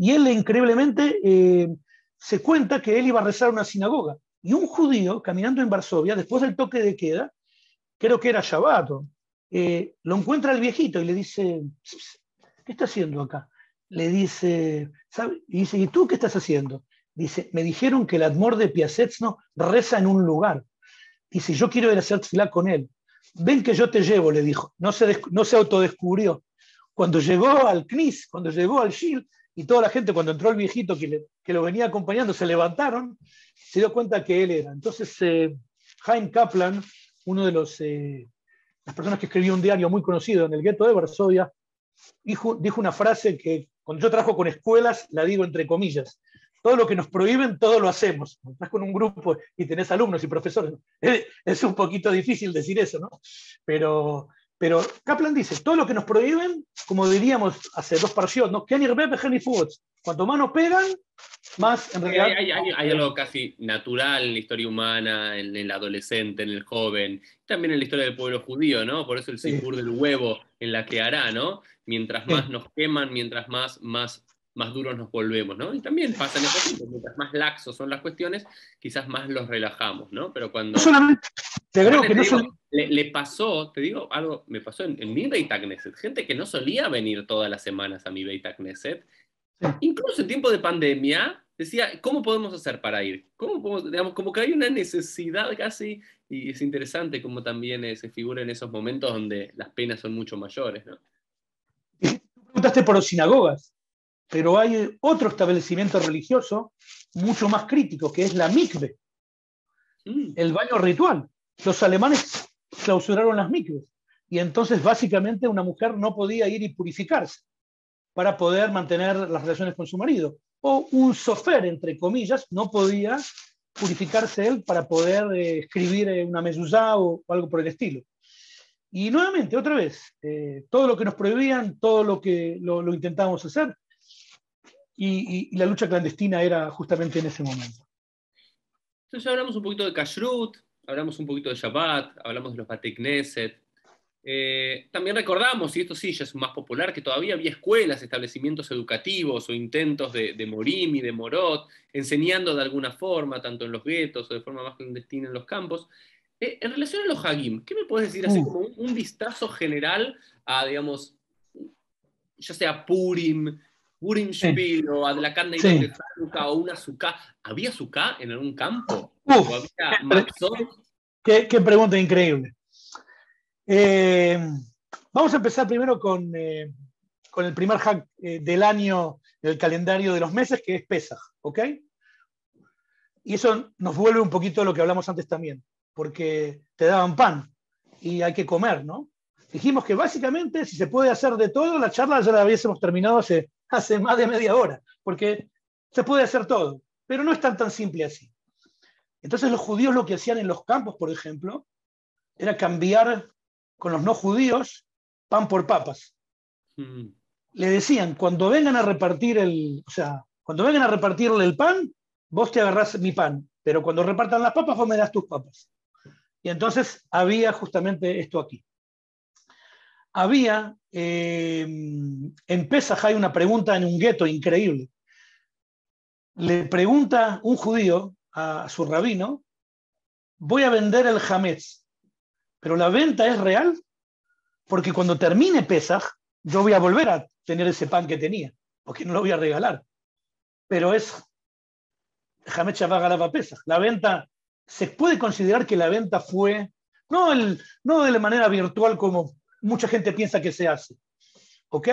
y él increíblemente se cuenta que él iba a rezar a una sinagoga, y un judío caminando en Varsovia, después del toque de queda, creo que era Shabbat, lo encuentra el viejito y le dice, ¿qué está haciendo acá? Le dice, ¿sabe? Y dice, ¿y tú qué estás haciendo? Dice, me dijeron que el Admor de Piaseczno reza en un lugar. Dice, yo quiero ir a hacer tefilá con él. Ven que yo te llevo, le dijo. No se autodescubrió. Cuando llegó al Knis, cuando llegó al Shil, y toda la gente, cuando entró el viejito que lo venía acompañando, se levantaron, se dio cuenta que él era. Entonces, Chaim Kaplan, uno de las personas que escribió un diario muy conocido en el gueto de Varsovia, dijo una frase que cuando yo trabajo con escuelas, la digo entre comillas: todo lo que nos prohíben, todo lo hacemos. Cuando estás con un grupo y tenés alumnos y profesores, es un poquito difícil decir eso, ¿no? Pero Kaplan dice, todo lo que nos prohíben, como diríamos hace 2 parashiot, ¿no? Cuanto más nos pegan, más en realidad... Hay algo casi natural en la historia humana, en el adolescente, en el joven, también en la historia del pueblo judío, ¿no? Por eso el sipur del huevo en la que hará, ¿no? Mientras más nos queman, mientras más duros nos volvemos, ¿no? Y también pasa en estos tiempos, mientras más laxos son las cuestiones, quizás más los relajamos, ¿no? Pero cuando... No solamente, te agrego que no digo, le pasó, te digo, algo me pasó en mi Beit HaKnesset, gente que no solía venir todas las semanas a mi Beit HaKnesset, incluso en tiempo de pandemia, decía, ¿cómo podemos hacer para ir? ¿Cómo podemos, digamos, como que hay una necesidad casi, y es interesante como también se figura en esos momentos donde las penas son mucho mayores, ¿no? Tú preguntaste por las sinagogas, pero hay otro establecimiento religioso mucho más crítico, que es la mikve, el baño ritual. Los alemanes clausuraron las mikves, y entonces básicamente una mujer no podía ir y purificarse para poder mantener las relaciones con su marido. O un sofer, entre comillas, no podía purificarse él para poder escribir una mezuzá o algo por el estilo. Y nuevamente, otra vez, todo lo que nos prohibían, todo lo que lo intentábamos hacer, y la lucha clandestina era justamente en ese momento. Entonces hablamos un poquito de Kashrut, hablamos un poquito de Shabbat, hablamos de los Bate Knesset. También recordamos, y esto sí ya es más popular, que todavía había escuelas, establecimientos educativos o intentos de Morim y de Morot, enseñando de alguna forma, tanto en los guetos o de forma más clandestina en los campos. En relación a los Hagim, ¿qué me puedes decir así como un vistazo general a, digamos, ya sea Purim Spiel, o Adlakán Neilot de Hanukkah, o una Sukkah? ¿Había Sukkah en algún campo? ¿O había Matzot? Qué pregunta increíble. Vamos a empezar primero con el primer Hag del año del calendario de los meses, que es Pesach, ¿ok? Y eso nos vuelve un poquito a lo que hablamos antes también, porque te daban pan y hay que comer, ¿no? Dijimos que básicamente, si se puede hacer de todo, la charla ya la hubiésemos terminado hace más de media hora, porque se puede hacer todo, pero no es tan simple así. Entonces los judíos lo que hacían en los campos, por ejemplo, era cambiar con los no judíos pan por papas. Le decían, cuando vengan a repartirle el pan, vos te agarrás mi pan, pero cuando repartan las papas, vos me das tus papas. Y entonces había justamente esto aquí. Había, en Pesaj hay una pregunta en un gueto increíble. Le pregunta un judío a su rabino, voy a vender el hametz, pero la venta es real, porque cuando termine Pesaj, yo voy a volver a tener ese pan que tenía, porque no lo voy a regalar. Pero es hametz shabbat galava Pesaj. La venta, se puede considerar que la venta fue, no de la manera virtual como mucha gente piensa que se hace. ¿Ok?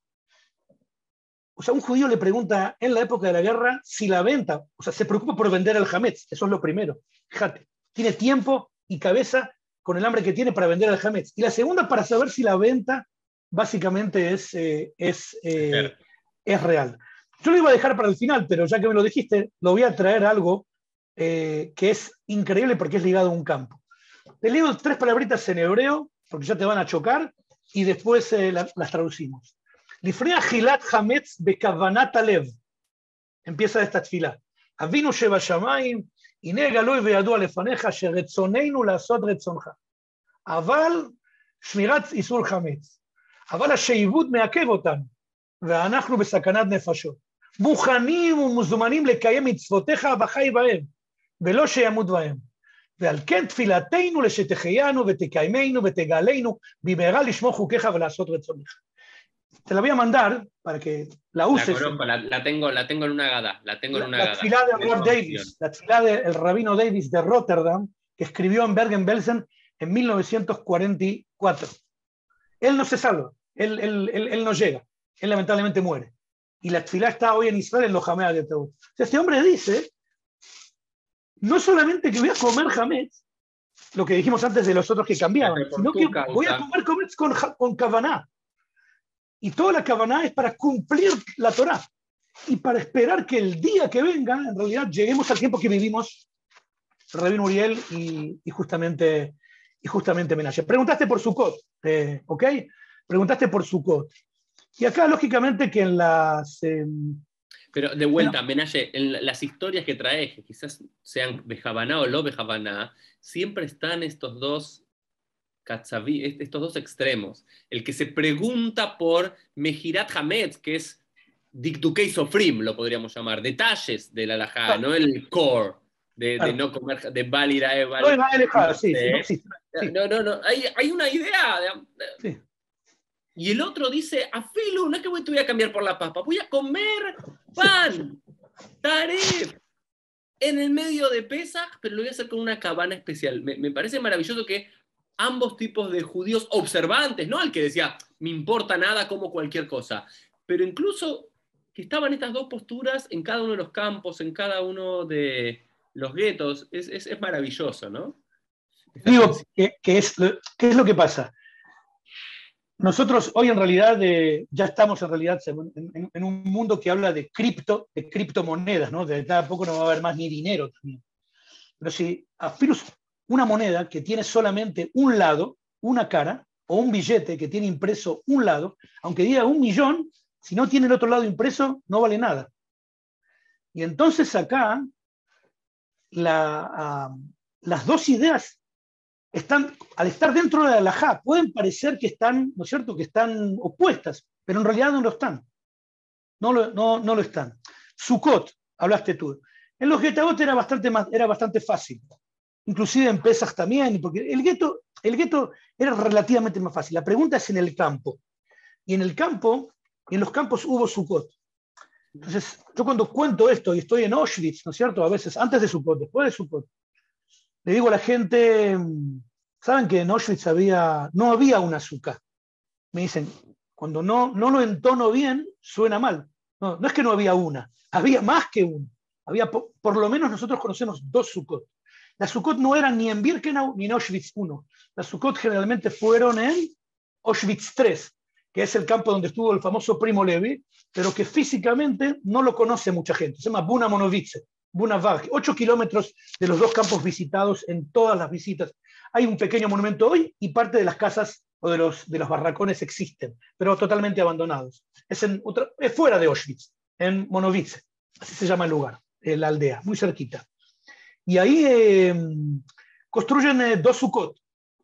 O sea, un judío le pregunta en la época de la guerra si la venta, o sea, se preocupa por vender el hametz, eso es lo primero. Fíjate, tiene tiempo y cabeza con el hambre que tiene para vender el hametz. Y la segunda, para saber si la venta básicamente es real. Yo lo iba a dejar para el final, pero ya que me lo dijiste, lo voy a traer algo que es increíble porque es ligado a un campo. Te leo 3 palabritas en hebreo, porque ya te van a chocar, y después las traducimos. Lifnei achilat hametz bekavanat halev. Empieza esta tefilá. Avinu shebashamayim, הנה גלוי וידוע לפניך שרצוננו לעשות רצונך. אבל שמירת איסור חמץ. אבל השעבוד מעכב אותנו, ואנחנו בסכנת נפשות. מוכנים ומזומנים לקיים מצוותיך וחי בהם, ולא שימות בהם. ועל כן תפילתנו לשתחיינו ותקיימנו ותגאלנו, במהרה לשמור חוקיך ולעשות רצונך. Te la voy a mandar para que la uses. La conozco, la tengo en una gada. La tengo en una la gada. tefilá de Rav Davis, la tefilá del rabino Davis de Rotterdam, que escribió en Bergen-Belsen en 1944. Él no se salva, él no llega, él lamentablemente muere. Y la tefilá está hoy en Israel en los Hametz de Teú. Este hombre dice, no solamente que voy a comer Hametz, lo que dijimos antes de los otros que cambiaban, sino que voy a comer Hametz con Kavaná. Y toda la Kavaná es para cumplir la Torá y para esperar que el día que venga, en realidad, lleguemos al tiempo que vivimos Rabino Uriel y justamente Menashe. Preguntaste por Sukkot, ¿ok? Preguntaste por Sukkot. Y acá, lógicamente, que en las... Pero de vuelta, Menashe, en las historias que traes, que quizás sean Bejabaná o lo Bejabaná, siempre están estos dos extremos. El que se pregunta por Mejirat Hametz, que es Dikdukei Sofrim, lo podríamos llamar, detalles de la halajá, no el core de no comer, de Balira, no, hay una idea. Sí. Y el otro dice, Afilu, no es que te voy a cambiar por la papa, voy a comer pan, taref, en el medio de Pesach, pero lo voy a hacer con una cabana especial. Me parece maravilloso que ambos tipos de judíos observantes, no el que decía, me importa nada como cualquier cosa, pero incluso que estaban estas dos posturas en cada uno de los campos, en cada uno de los guetos, es maravilloso, ¿no? Digo, ¿qué es lo que pasa? Nosotros hoy en realidad ya estamos en realidad en un mundo que habla de criptomonedas, ¿no? De cada poco no va a haber más ni dinero también. Pero si afirmas una moneda que tiene solamente un lado, una cara, o un billete que tiene impreso un lado, aunque diga 1 millón, si no tiene el otro lado impreso, no vale nada. Y entonces acá las dos ideas están, al estar dentro de la halajá, pueden parecer que están, ¿no es cierto?, que están opuestas, pero en realidad no lo están. No lo están. Sukkot, hablaste tú. En los Getabot era bastante fácil. Inclusive en Pesach también, porque el gueto era relativamente más fácil. La pregunta es en el campo. Y en los campos hubo Sukkot. Entonces, yo cuando cuento esto y estoy en Auschwitz, ¿no es cierto?, a veces antes de Sukkot, después de Sukkot, le digo a la gente, ¿saben que en Auschwitz no había una azúcar? Me dicen, cuando no lo entono bien, suena mal. No es que no había una, había más que una. Había, por lo menos nosotros conocemos 2 Sukkot. Las Sukkot no eran ni en Birkenau ni en Auschwitz I. Las Sukkot generalmente fueron en Auschwitz III, que es el campo donde estuvo el famoso Primo Levi, pero que físicamente no lo conoce mucha gente. Se llama Buna Monovice. Buna Varg, 8 kilómetros de los 2 campos visitados en todas las visitas. Hay un pequeño monumento hoy y parte de las casas o de los barracones existen, pero totalmente abandonados. Es fuera de Auschwitz, en Monovice, así se llama el lugar, la aldea, muy cerquita. Y ahí construyen 2 Sukkot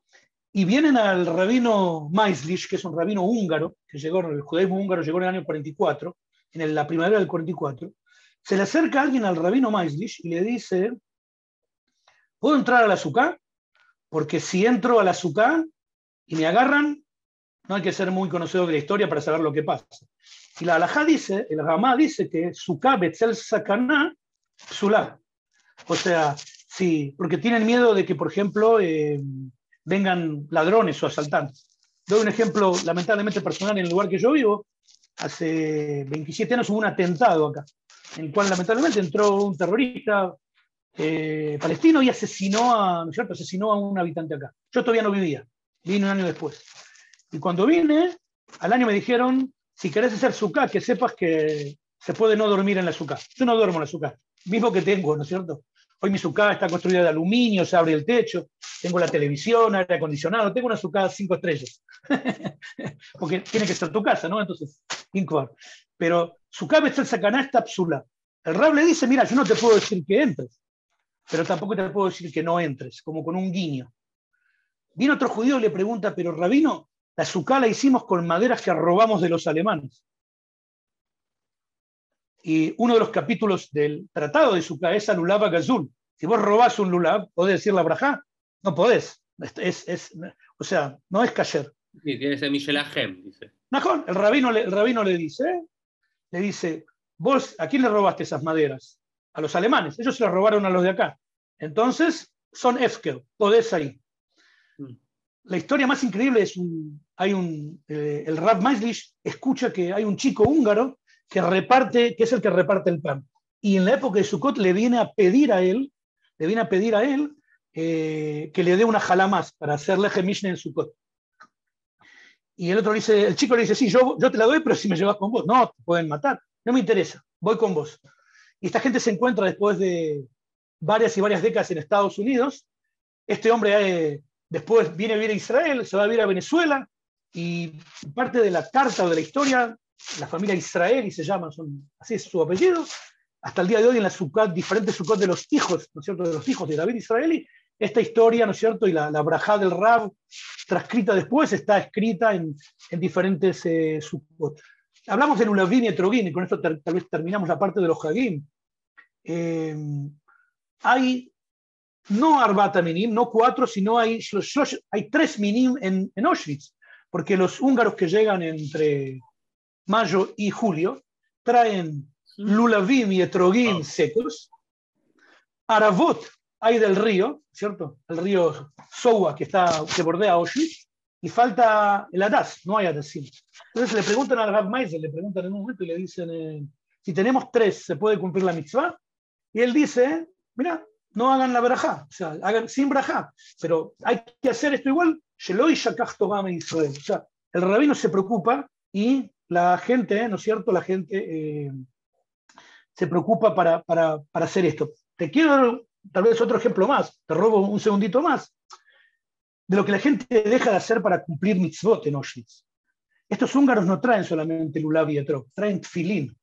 y vienen al rabino Maislish, que es un rabino húngaro, que el judaísmo húngaro llegó en el año 44, en la primavera del 44. Se le acerca alguien al rabino Maislish y le dice, ¿puedo entrar a la Sukkah? Porque si entro a la Sukkah y me agarran, no hay que ser muy conocedor de la historia para saber lo que pasa. Y la halajá dice, el Ramá dice que Sukkah betzel sakaná psulá. O sea, sí, porque tienen miedo de que, por ejemplo, vengan ladrones o asaltantes. Doy un ejemplo lamentablemente personal en el lugar que yo vivo. Hace 27 años hubo un atentado acá, en el cual lamentablemente entró un terrorista palestino y asesinó a un habitante acá. Yo todavía no vivía, vine un año después. Y cuando vine, al año me dijeron, si querés hacer Sukkah, que sepas que se puede no dormir en la Sukkah. Yo no duermo en la Sukkah, mismo que tengo, ¿no es cierto? Hoy mi Sukkah está construida de aluminio, se abre el techo, tengo la televisión, aire acondicionado, tengo una Sukkah 5 estrellas. Porque tiene que ser tu casa, ¿no? Entonces, Incubar. Pero Sukkah betzel sakaná está psulá. El Rab le dice, mira, yo no te puedo decir que entres, pero tampoco te puedo decir que no entres, como con un guiño. Viene otro judío y le pregunta, pero rabino, la Sukkah la hicimos con maderas que robamos de los alemanes. Y uno de los capítulos del tratado de Sukkah es Lulav Gazul. Si vos robás un lulav, ¿podés decir la brajá? No podés. O sea, no es kasher. Sí, tiene ese Mishelahem, dice. Mejor, el rabino le dice, vos, ¿a quién le robaste esas maderas? A los alemanes. Ellos se las robaron a los de acá. Entonces, son Efker, podés ahí. La historia más increíble es el Rav Meislich escucha que hay un chico húngaro que es el que reparte el pan. Y en la época de Sukkot le viene a pedir a él que le dé una jalá más para hacer leje mishne en Sukkot. Y el chico le dice, sí, yo te la doy, pero si me llevas con vos. No, te pueden matar. No me interesa, voy con vos. Y esta gente se encuentra después de varias y varias décadas en Estados Unidos. Este hombre después viene a vivir a Israel, se va a vivir a Venezuela, y parte de la carta o de la historia, la familia Israeli se llama, así es su apellido, hasta el día de hoy en la Sukkot, diferentes Sukkot de los hijos, ¿no es cierto?, de los hijos de David Israeli, esta historia, ¿no es cierto?, y la brajá del Rav, transcrita después, está escrita en diferentes Sukkot. Hablamos de Lulavim y Etrogim, y con esto tal vez terminamos la parte de los Hagim. Hay no Arbata Minim, no 4, sino hay 3 Minim en Auschwitz, porque los húngaros que llegan entre mayo y julio traen Lulavim y Etrogim secos, Aravot hay del río, ¿cierto? El río Sowa que bordea Auschwitz, y falta el Hadass, no hay Hadassim. Entonces le preguntan al Rav Meisel, le preguntan en un momento y le dicen, si tenemos 3, ¿se puede cumplir la mitzvah? Y él dice, mira, no hagan la brajá, o sea, hagan sin brajá, pero hay que hacer esto igual, Sheloi Shakach Torah me Israel. O sea, el rabino se preocupa y la gente, ¿no es cierto? La gente se preocupa para hacer esto. Te quiero dar tal vez otro ejemplo más, te robo un segundito más, de lo que la gente deja de hacer para cumplir mitzvot en Auschwitz. Estos húngaros no traen solamente lulav y etrog, traen tfilín.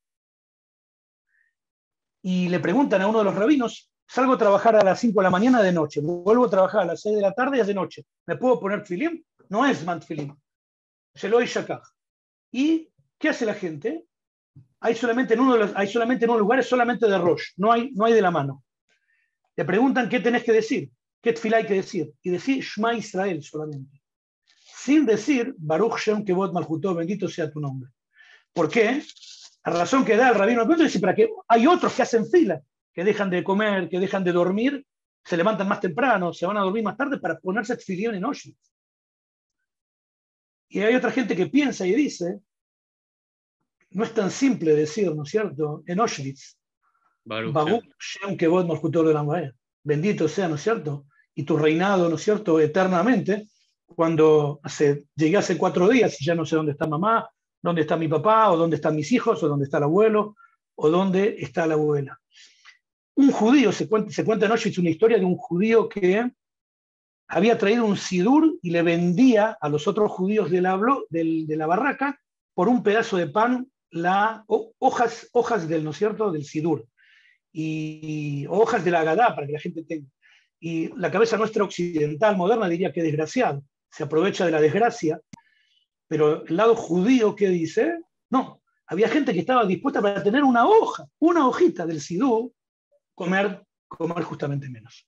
Y le preguntan a uno de los rabinos, salgo a trabajar a las 5 de la mañana de noche, vuelvo a trabajar a las 6 de la tarde y es de noche, ¿me puedo poner tfilín? No es man tfilín, Sheloi Shakach. ¿Y qué hace la gente? Hay solamente en unos lugares solamente de Rosh, no hay de la mano. Le preguntan qué tenés que decir, qué tefilá hay que decir, y decir Shema Israel solamente, sin decir Baruch Shem Kevod Malchutó, bendito sea tu nombre. ¿Por qué? La razón que da el rabino dice, para que hay otros que hacen fila, que dejan de comer, que dejan de dormir, se levantan más temprano, se van a dormir más tarde para ponerse tefilín en Auschwitz. Y hay otra gente que piensa y dice, no es tan simple decir, ¿no es cierto?, en Auschwitz, Baruch Shem Kevod Malchutó Leolam, bendito sea, ¿no es cierto?, y tu reinado, ¿no es cierto?, eternamente, cuando llegué hace 4 días y ya no sé dónde está mamá, dónde está mi papá, o dónde están mis hijos, o dónde está el abuelo, o dónde está la abuela. Un judío, se cuenta en Auschwitz una historia de un judío que había traído un sidur y le vendía a los otros judíos de la barraca por un pedazo de pan hojas del, ¿no es cierto?, del sidur, y hojas de la Agadá para que la gente tenga. Y la cabeza nuestra occidental moderna diría que desgraciado, se aprovecha de la desgracia, pero el lado judío, ¿qué dice? No, había gente que estaba dispuesta para tener una hojita del sidur, comer justamente menos.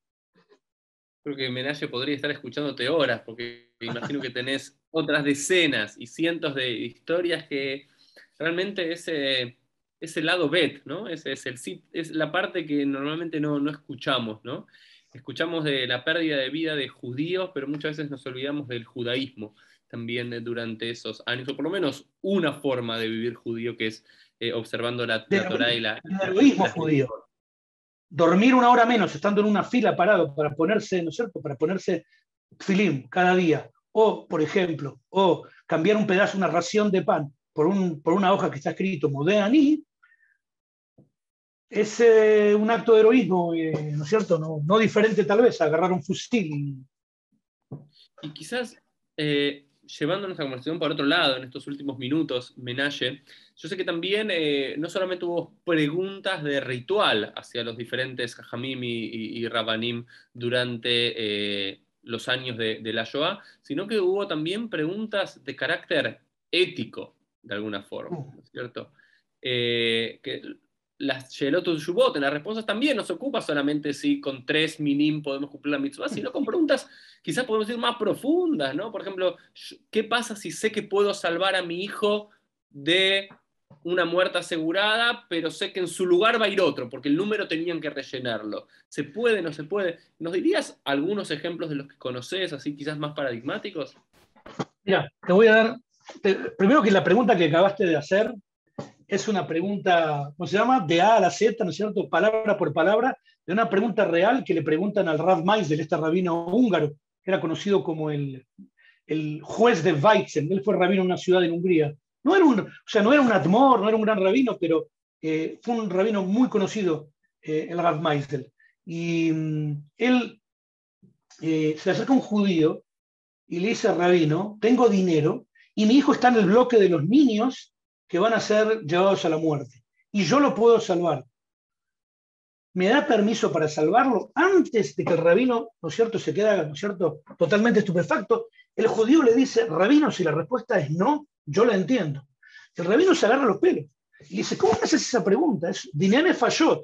Creo que Menashe podría estar escuchándote horas, porque imagino que tenés otras decenas y cientos de historias que realmente ese lado bet, ¿no? Es la parte que normalmente no escuchamos, ¿no? Escuchamos de la pérdida de vida de judíos, pero muchas veces nos olvidamos del judaísmo también durante esos años, o por lo menos una forma de vivir judío que es observando la Torá y el heroísmo judío. Dormir 1 hora menos, estando en una fila parado para ponerse, ¿no es cierto?, para ponerse tfilín cada día, o, por ejemplo, cambiar un pedazo, una ración de pan por una hoja que está escrito Modéani, es un acto de heroísmo, ¿no es cierto?, no diferente tal vez a agarrar un fusil. Y quizás llevando nuestra conversación para otro lado en estos últimos minutos, Menashe, yo sé que también no solamente hubo preguntas de ritual hacia los diferentes Jajamim y Rabanim durante los años de la Shoah, sino que hubo también preguntas de carácter ético, de alguna forma, ¿no es cierto? que las Shelot Shubot, en las respuestas también nos ocupa solamente si con 3 minim podemos cumplir la mitzvah, sino con preguntas quizás podemos decir más profundas, ¿no? Por ejemplo, ¿qué pasa si sé que puedo salvar a mi hijo de una muerte asegurada, pero sé que en su lugar va a ir otro, porque el número tenían que rellenarlo? ¿Se puede, no se puede? ¿Nos dirías algunos ejemplos de los que conoces, así quizás más paradigmáticos? Mira, te voy a dar, primero que la pregunta que acabaste de hacer es una pregunta, ¿cómo se llama? De A a la Z, ¿no es cierto? Palabra por palabra, de una pregunta real que le preguntan al Rav Meisel, este rabino húngaro, que era conocido como el juez de Weizen. Él fue rabino en una ciudad en Hungría. No era o sea, no era un admor, no era un gran rabino, pero fue un rabino muy conocido, el Rav Meisel. Y él se le acerca un judío y le dice al rabino: tengo dinero y mi hijo está en el bloque de los niños que van a ser llevados a la muerte, y yo lo puedo salvar. ¿Me da permiso para salvarlo? Antes de que el rabino, ¿no es cierto?, se queda, ¿no es cierto?, totalmente estupefacto, el judío le dice: rabino, si la respuesta es no, yo la entiendo. El rabino se agarra los pelos y dice: ¿cómo me haces esa pregunta? Es dinene fayot.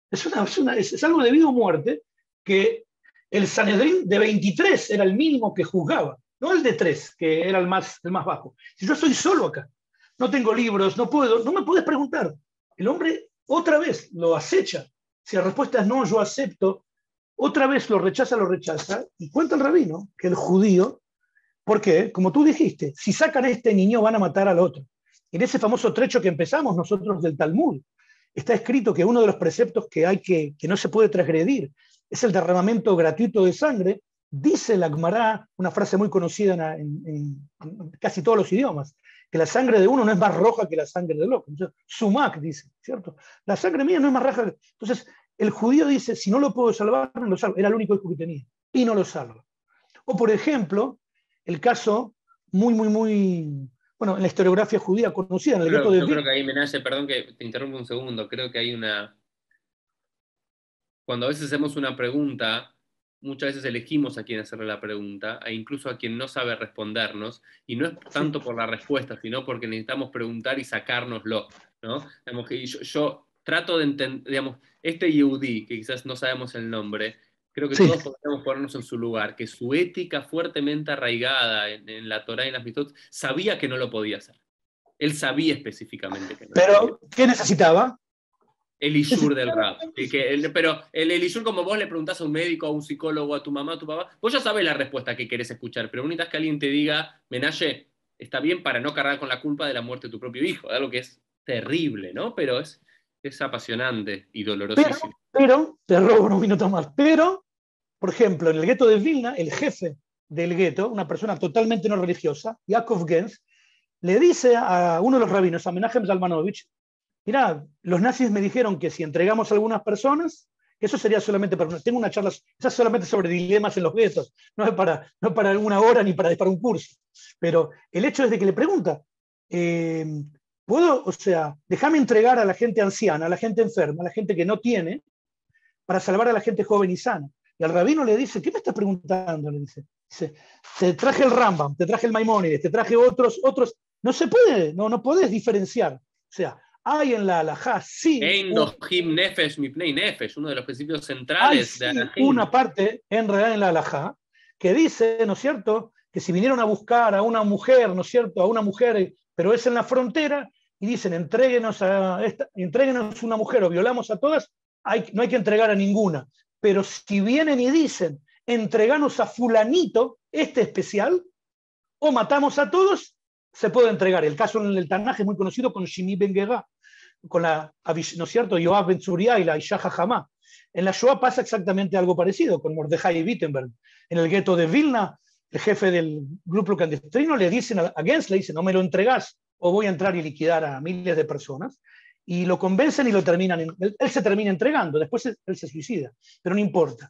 Es algo de vida o muerte, que el Sanedrín de 23 era el mínimo que juzgaba, no el de 3, que era el más bajo. Si yo estoy solo acá, no tengo libros, no puedo, no me puedes preguntar. El hombre otra vez lo acecha. Si la respuesta es no, yo acepto, otra vez lo rechaza, y cuenta el rabino que el judío, porque, como tú dijiste, si sacan a este niño van a matar al otro. En ese famoso trecho que empezamos nosotros del Talmud, está escrito que uno de los preceptos que no se puede transgredir es el derramamiento gratuito de sangre. Dice la Gemara, una frase muy conocida en casi todos los idiomas, que la sangre de uno no es más roja que la sangre del otro. Sumac dice, ¿cierto? La sangre mía no es más roja. Entonces, el judío dice: si no lo puedo salvar, no lo salvo. Era el único hijo que tenía, y no lo salva. O, por ejemplo, el caso muy, bueno, en la historiografía judía conocida, en el gueto de Yo creo Vilna. que ahí, Menashe, perdón que te interrumpa un segundo, creo que hay cuando a veces hacemos una pregunta, muchas veces elegimos a quién hacerle la pregunta, e incluso a quien no sabe respondernos, y no es tanto por la respuesta, sino porque necesitamos preguntar y sacárnoslo, ¿no? Digamos que yo trato de entender, digamos, este Yehudí, que quizás no sabemos el nombre, creo que Sí, todos podemos ponernos en su lugar, que su ética fuertemente arraigada en la Torá y en las mitzvot, sabía que no lo podía hacer. Él sabía específicamente que no lo podía pero hacer. ¿qué necesitaba? El Ishur del Necesitaba rap. permiso. Pero el Ishur, como vos le preguntás a un médico, a un psicólogo, a tu mamá, a tu papá, vos ya sabés la respuesta que querés escuchar, pero necesitas que alguien te diga: Menashe, está bien, para no cargar con la culpa de la muerte de tu propio hijo. Algo que es terrible, ¿no? Pero es apasionante y dolorosísimo. Te robo unos minutos más, pero, por ejemplo, en el gueto de Vilna, el jefe del gueto, una persona totalmente no religiosa, Yaakov Gens, le dice a uno de los rabinos, a Menachem Zalmanovich: mirá, los nazis me dijeron que si entregamos a algunas personas, eso sería solamente para... Tengo una charla, esa es solamente sobre dilemas en los guetos, no es para una hora ni para un curso. Pero el hecho es de que le pregunta: ¿puedo, o sea, déjame entregar a la gente anciana, a la gente enferma, a la gente que no tiene, para salvar a la gente joven y sana? Y al rabino le dice: ¿qué me estás preguntando? Le dice, te traje el Rambam, te traje el Maimónides, te traje otros. No se puede, no podés diferenciar. O sea, hay en la halajá, sí, Ein dohim nefesh mipnei nefesh, uno de los principios hay centrales de sí Anahim. una parte en realidad en la halajá que dice, ¿no es cierto?, que si vinieron a buscar a una mujer, ¿no es cierto?, a una mujer, pero es en la frontera, y dicen: entréguenos una mujer o violamos a todas, no hay que entregar a ninguna. Pero si vienen y dicen: entreganos a fulanito, este especial, o matamos a todos, se puede entregar. El caso en el Tanaj es muy conocido con Shimi Ben Gera, con ¿no es cierto?, Yoav Ben Tzuriah y la Isha Hajamá. En la Shoah pasa exactamente algo parecido con Mordejai Wittenberg. En el gueto de Vilna, el jefe del grupo clandestino le dicen a Gens, le dicen: no me lo entregás o voy a entrar y liquidar a miles de personas. Y lo convencen y lo terminan. Él se termina entregando, después él se suicida, pero no importa.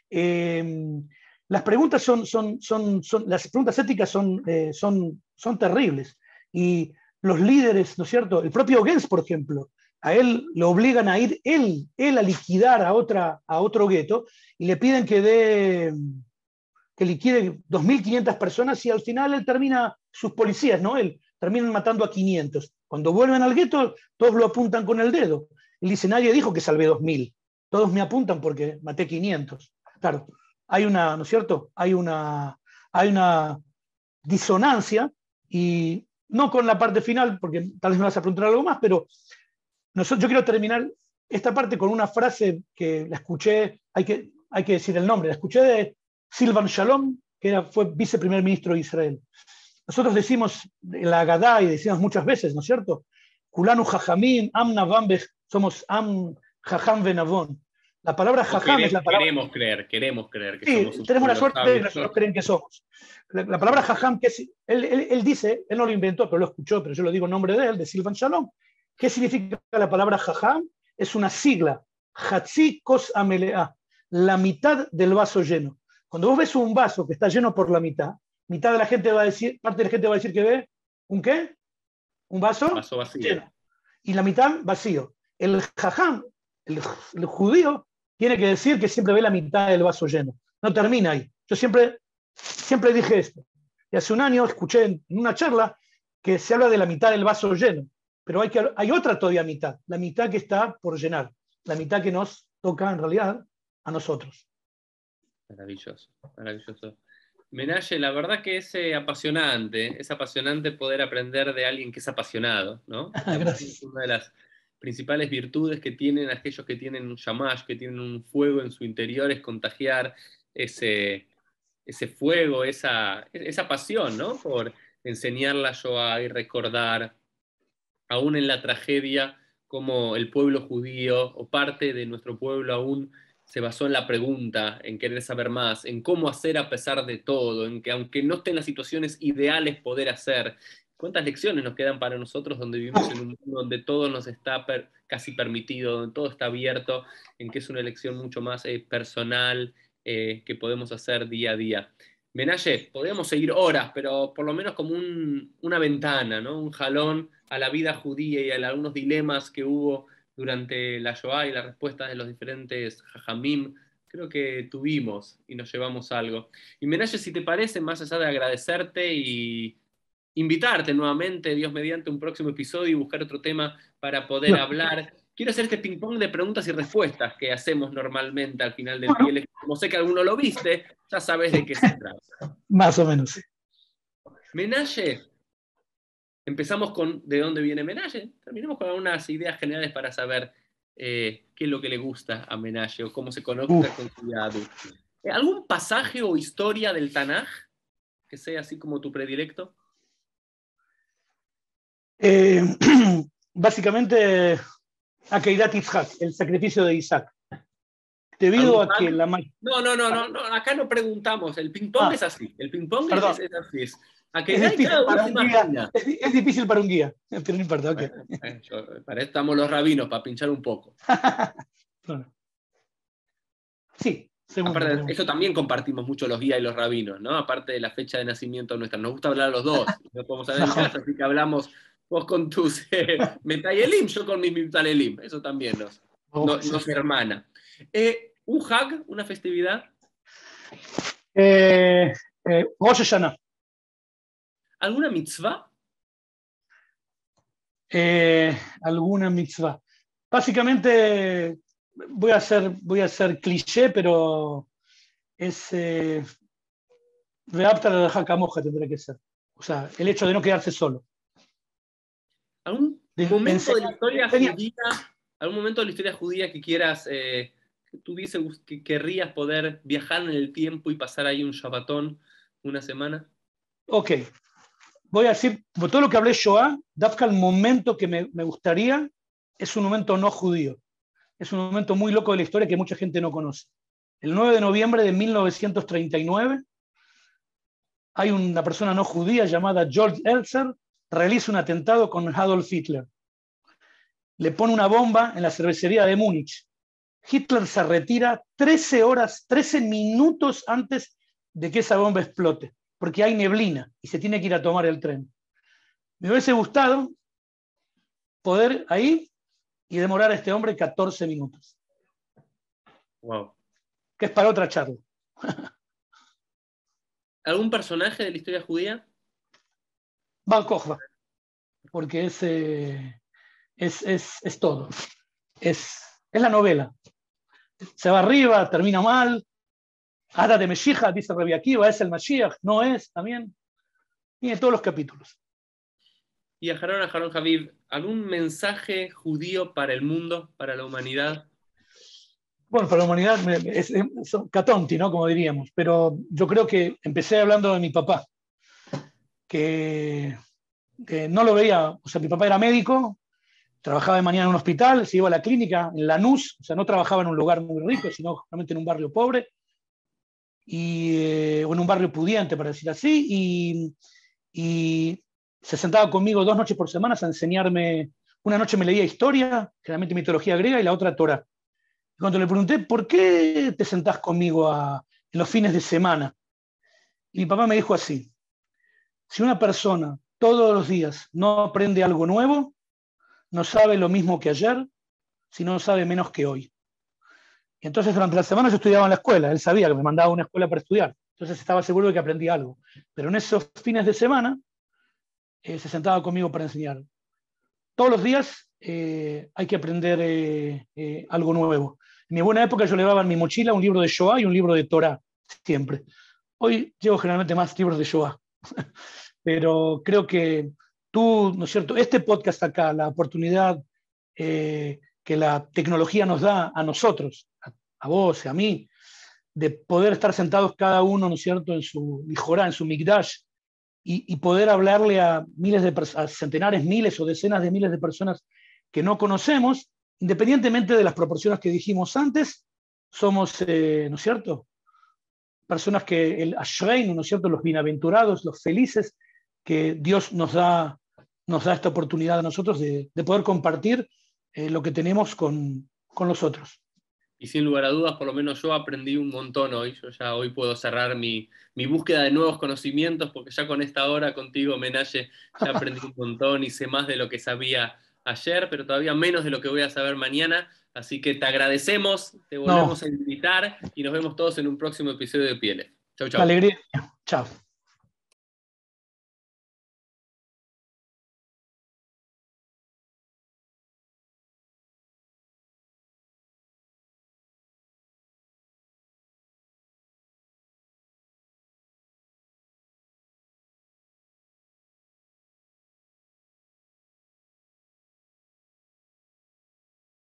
Las preguntas las preguntas éticas son terribles. Y los líderes, ¿no es cierto? El propio Gens, por ejemplo, a él lo obligan a ir él a liquidar a otro gueto, y le piden que liquide 2.500 personas, y al final él termina, sus policías, ¿no? Él terminan matando a 500. Cuando vuelven al gueto, todos lo apuntan con el dedo. Él dice, nadie dijo que salvé 2000. Todos me apuntan porque maté 500. Claro, hay una, ¿no es cierto? Hay una disonancia, y no con la parte final, porque tal vez me vas a preguntar algo más, pero yo quiero terminar esta parte con una frase que la escuché, hay que decir el nombre, la escuché de Silvan Shalom, que fue viceprimer ministro de Israel. Nosotros decimos la Agadá y decimos muchas veces, ¿no es cierto? Kulanu Jajamim, Am Navam, somos Am Jajam Venavon. La palabra Jajam es la palabra. Queremos creer que Sí, somos un tenemos la pueblo suerte de que sabio. nosotros creen que somos. La palabra Jajam, que es, él dice, él no lo inventó, pero lo escuchó, pero yo lo digo en nombre de él, de Silvan Shalom. ¿Qué significa la palabra Jajam? Es una sigla, Hatzi Kos Amelea, la mitad del vaso lleno. Cuando vos ves un vaso que está lleno por la mitad de la gente va a decir, parte de la gente va a decir que ve, ¿un qué? Un vaso Vacío. lleno. Y la mitad vacío. El Jajam, el judío, tiene que decir que siempre ve la mitad del vaso lleno. No termina ahí. Yo siempre dije esto. Y hace un año escuché en una charla que se habla de la mitad del vaso lleno, pero hay otra todavía mitad, la mitad que está por llenar, la mitad que nos toca en realidad a nosotros. Maravilloso, maravilloso. Menashe, la verdad que es apasionante poder aprender de alguien que es apasionado, ¿no? Gracias. Es una de las principales virtudes que tienen aquellos que tienen un shamash, que tienen un fuego en su interior, es contagiar ese fuego, esa pasión, ¿no? Por enseñar la Shoah y recordar, aún en la tragedia, como el pueblo judío o parte de nuestro pueblo aún se basó en la pregunta, en querer saber más, en cómo hacer a pesar de todo, en que aunque no estén las situaciones ideales, poder hacer. ¿Cuántas lecciones nos quedan para nosotros donde vivimos en un mundo donde todo nos está casi permitido, donde todo está abierto, en que es una elección mucho más personal que podemos hacer día a día? Menashe, podríamos seguir horas, pero por lo menos como una ventana, ¿no? Un jalón a la vida judía y a algunos dilemas que hubo durante la Shoah y las respuestas de los diferentes jajamim, creo que tuvimos y nos llevamos algo. Y Menashe, si te parece, más allá de agradecerte y invitarte nuevamente, Dios mediante, un próximo episodio y buscar otro tema para poder hablar. Quiero hacer este ping-pong de preguntas y respuestas que hacemos normalmente al final del día. Como sé que alguno lo viste, ya sabes de qué se trata. Más o menos. Menashe, empezamos con de dónde viene Menashe, terminamos con algunas ideas generales para saber qué es lo que le gusta a Menashe o cómo se conecta con su Yahadut. ¿Algún pasaje o historia del Tanaj que sea así como tu predilecto? Básicamente, Akeidat Yitzhak, el sacrificio de Isaac. Debido a que la No, acá no preguntamos, el ping-pong es así, el ping-pong es así. Es difícil para un guía, es difícil para un guía, pero no importa, ok. Para eso estamos los rabinos, para pinchar un poco. Sí, aparte, eso también compartimos mucho los guías y los rabinos, ¿no? Aparte de la fecha de nacimiento nuestra. Nos gusta hablar los dos. No podemos hablar en casa, así que hablamos vos con tus Metayelim, yo con mis Mitalelim. Eso también nos hermana. ¿Un hag, una festividad? Rosh Hashanah. ¿Alguna mitzvah? Alguna mitzvah. Básicamente, voy a ser cliché, pero es Veaptar al Hakamoja tendría que ser. O sea, el hecho de no quedarse solo. ¿Algún momento de la historia judía? ¿Algún momento de la historia judía que quieras, que querrías poder viajar en el tiempo y pasar ahí un Shabbatón, una semana? Ok. Voy a decir, por todo lo que hablé Shoah, Dafka, el momento que me gustaría es un momento no judío. Es un momento muy loco de la historia que mucha gente no conoce. El 9 de noviembre de 1939, hay una persona no judía llamada George Herzl, realiza un atentado con Adolf Hitler. Le pone una bomba en la cervecería de Múnich. Hitler se retira 13 minutos antes de que esa bomba explote, porque hay neblina y se tiene que ir a tomar el tren. Me hubiese gustado poder ahí y demorar a este hombre 14 minutos. Wow. Que es para otra charla. ¿Algún personaje de la historia judía? Bar Kokhba. porque es todo. Es la novela. Se va arriba, termina mal. Hada de Meshija, dice Rabbi Akiva, es el Mashiach, no es, también. Tiene todos los capítulos. Y a Jarón Javiv, ¿algún mensaje judío para el mundo, para la humanidad? Bueno, para la humanidad es catonti, ¿no? Como diríamos. Pero yo creo que empecé hablando de mi papá, que no lo veía, o sea, mi papá era médico, trabajaba de mañana en un hospital, se iba a la clínica en Lanús, o sea, no trabajaba en un lugar muy rico, sino realmente en un barrio pobre, o en un barrio pudiente, para decir así, y se sentaba conmigo 2 noches por semana a enseñarme. Una noche me leía historia, generalmente mitología griega, y la otra Torah. Y cuando le pregunté, ¿por qué te sentás conmigo en los fines de semana? Y mi papá me dijo así: si una persona todos los días no aprende algo nuevo, no sabe lo mismo que ayer, sino sabe menos que hoy. Y entonces durante la semana yo estudiaba en la escuela, él sabía que me mandaba a una escuela para estudiar, entonces estaba seguro de que aprendía algo. Pero en esos fines de semana se sentaba conmigo para enseñar. Todos los días hay que aprender algo nuevo. En mi buena época yo llevaba en mi mochila un libro de Shoah y un libro de Torah, siempre. Hoy llevo generalmente más libros de Shoah. Pero creo que tú, ¿no es cierto? Este podcast acá, la oportunidad que la tecnología nos da a nosotros, a vos, a mí, de poder estar sentados cada uno, ¿no es cierto?, en su Mijorá, en su Mikdash, y poder hablarle a a centenares, miles o decenas de miles de personas que no conocemos, independientemente de las proporciones que dijimos antes, somos, ¿no es cierto?, personas que el Ashreinu, ¿no es cierto?, los bienaventurados, los felices, que Dios nos da esta oportunidad a nosotros de poder compartir lo que tenemos con los otros. Y sin lugar a dudas, por lo menos yo aprendí un montón hoy. Yo ya hoy puedo cerrar mi búsqueda de nuevos conocimientos, porque ya con esta hora contigo, Menaye, ya aprendí un montón y sé más de lo que sabía ayer, pero todavía menos de lo que voy a saber mañana. Así que te agradecemos, te volvemos a invitar y nos vemos todos en un próximo episodio de Pieles. Chau, chau. Alegría. Chao.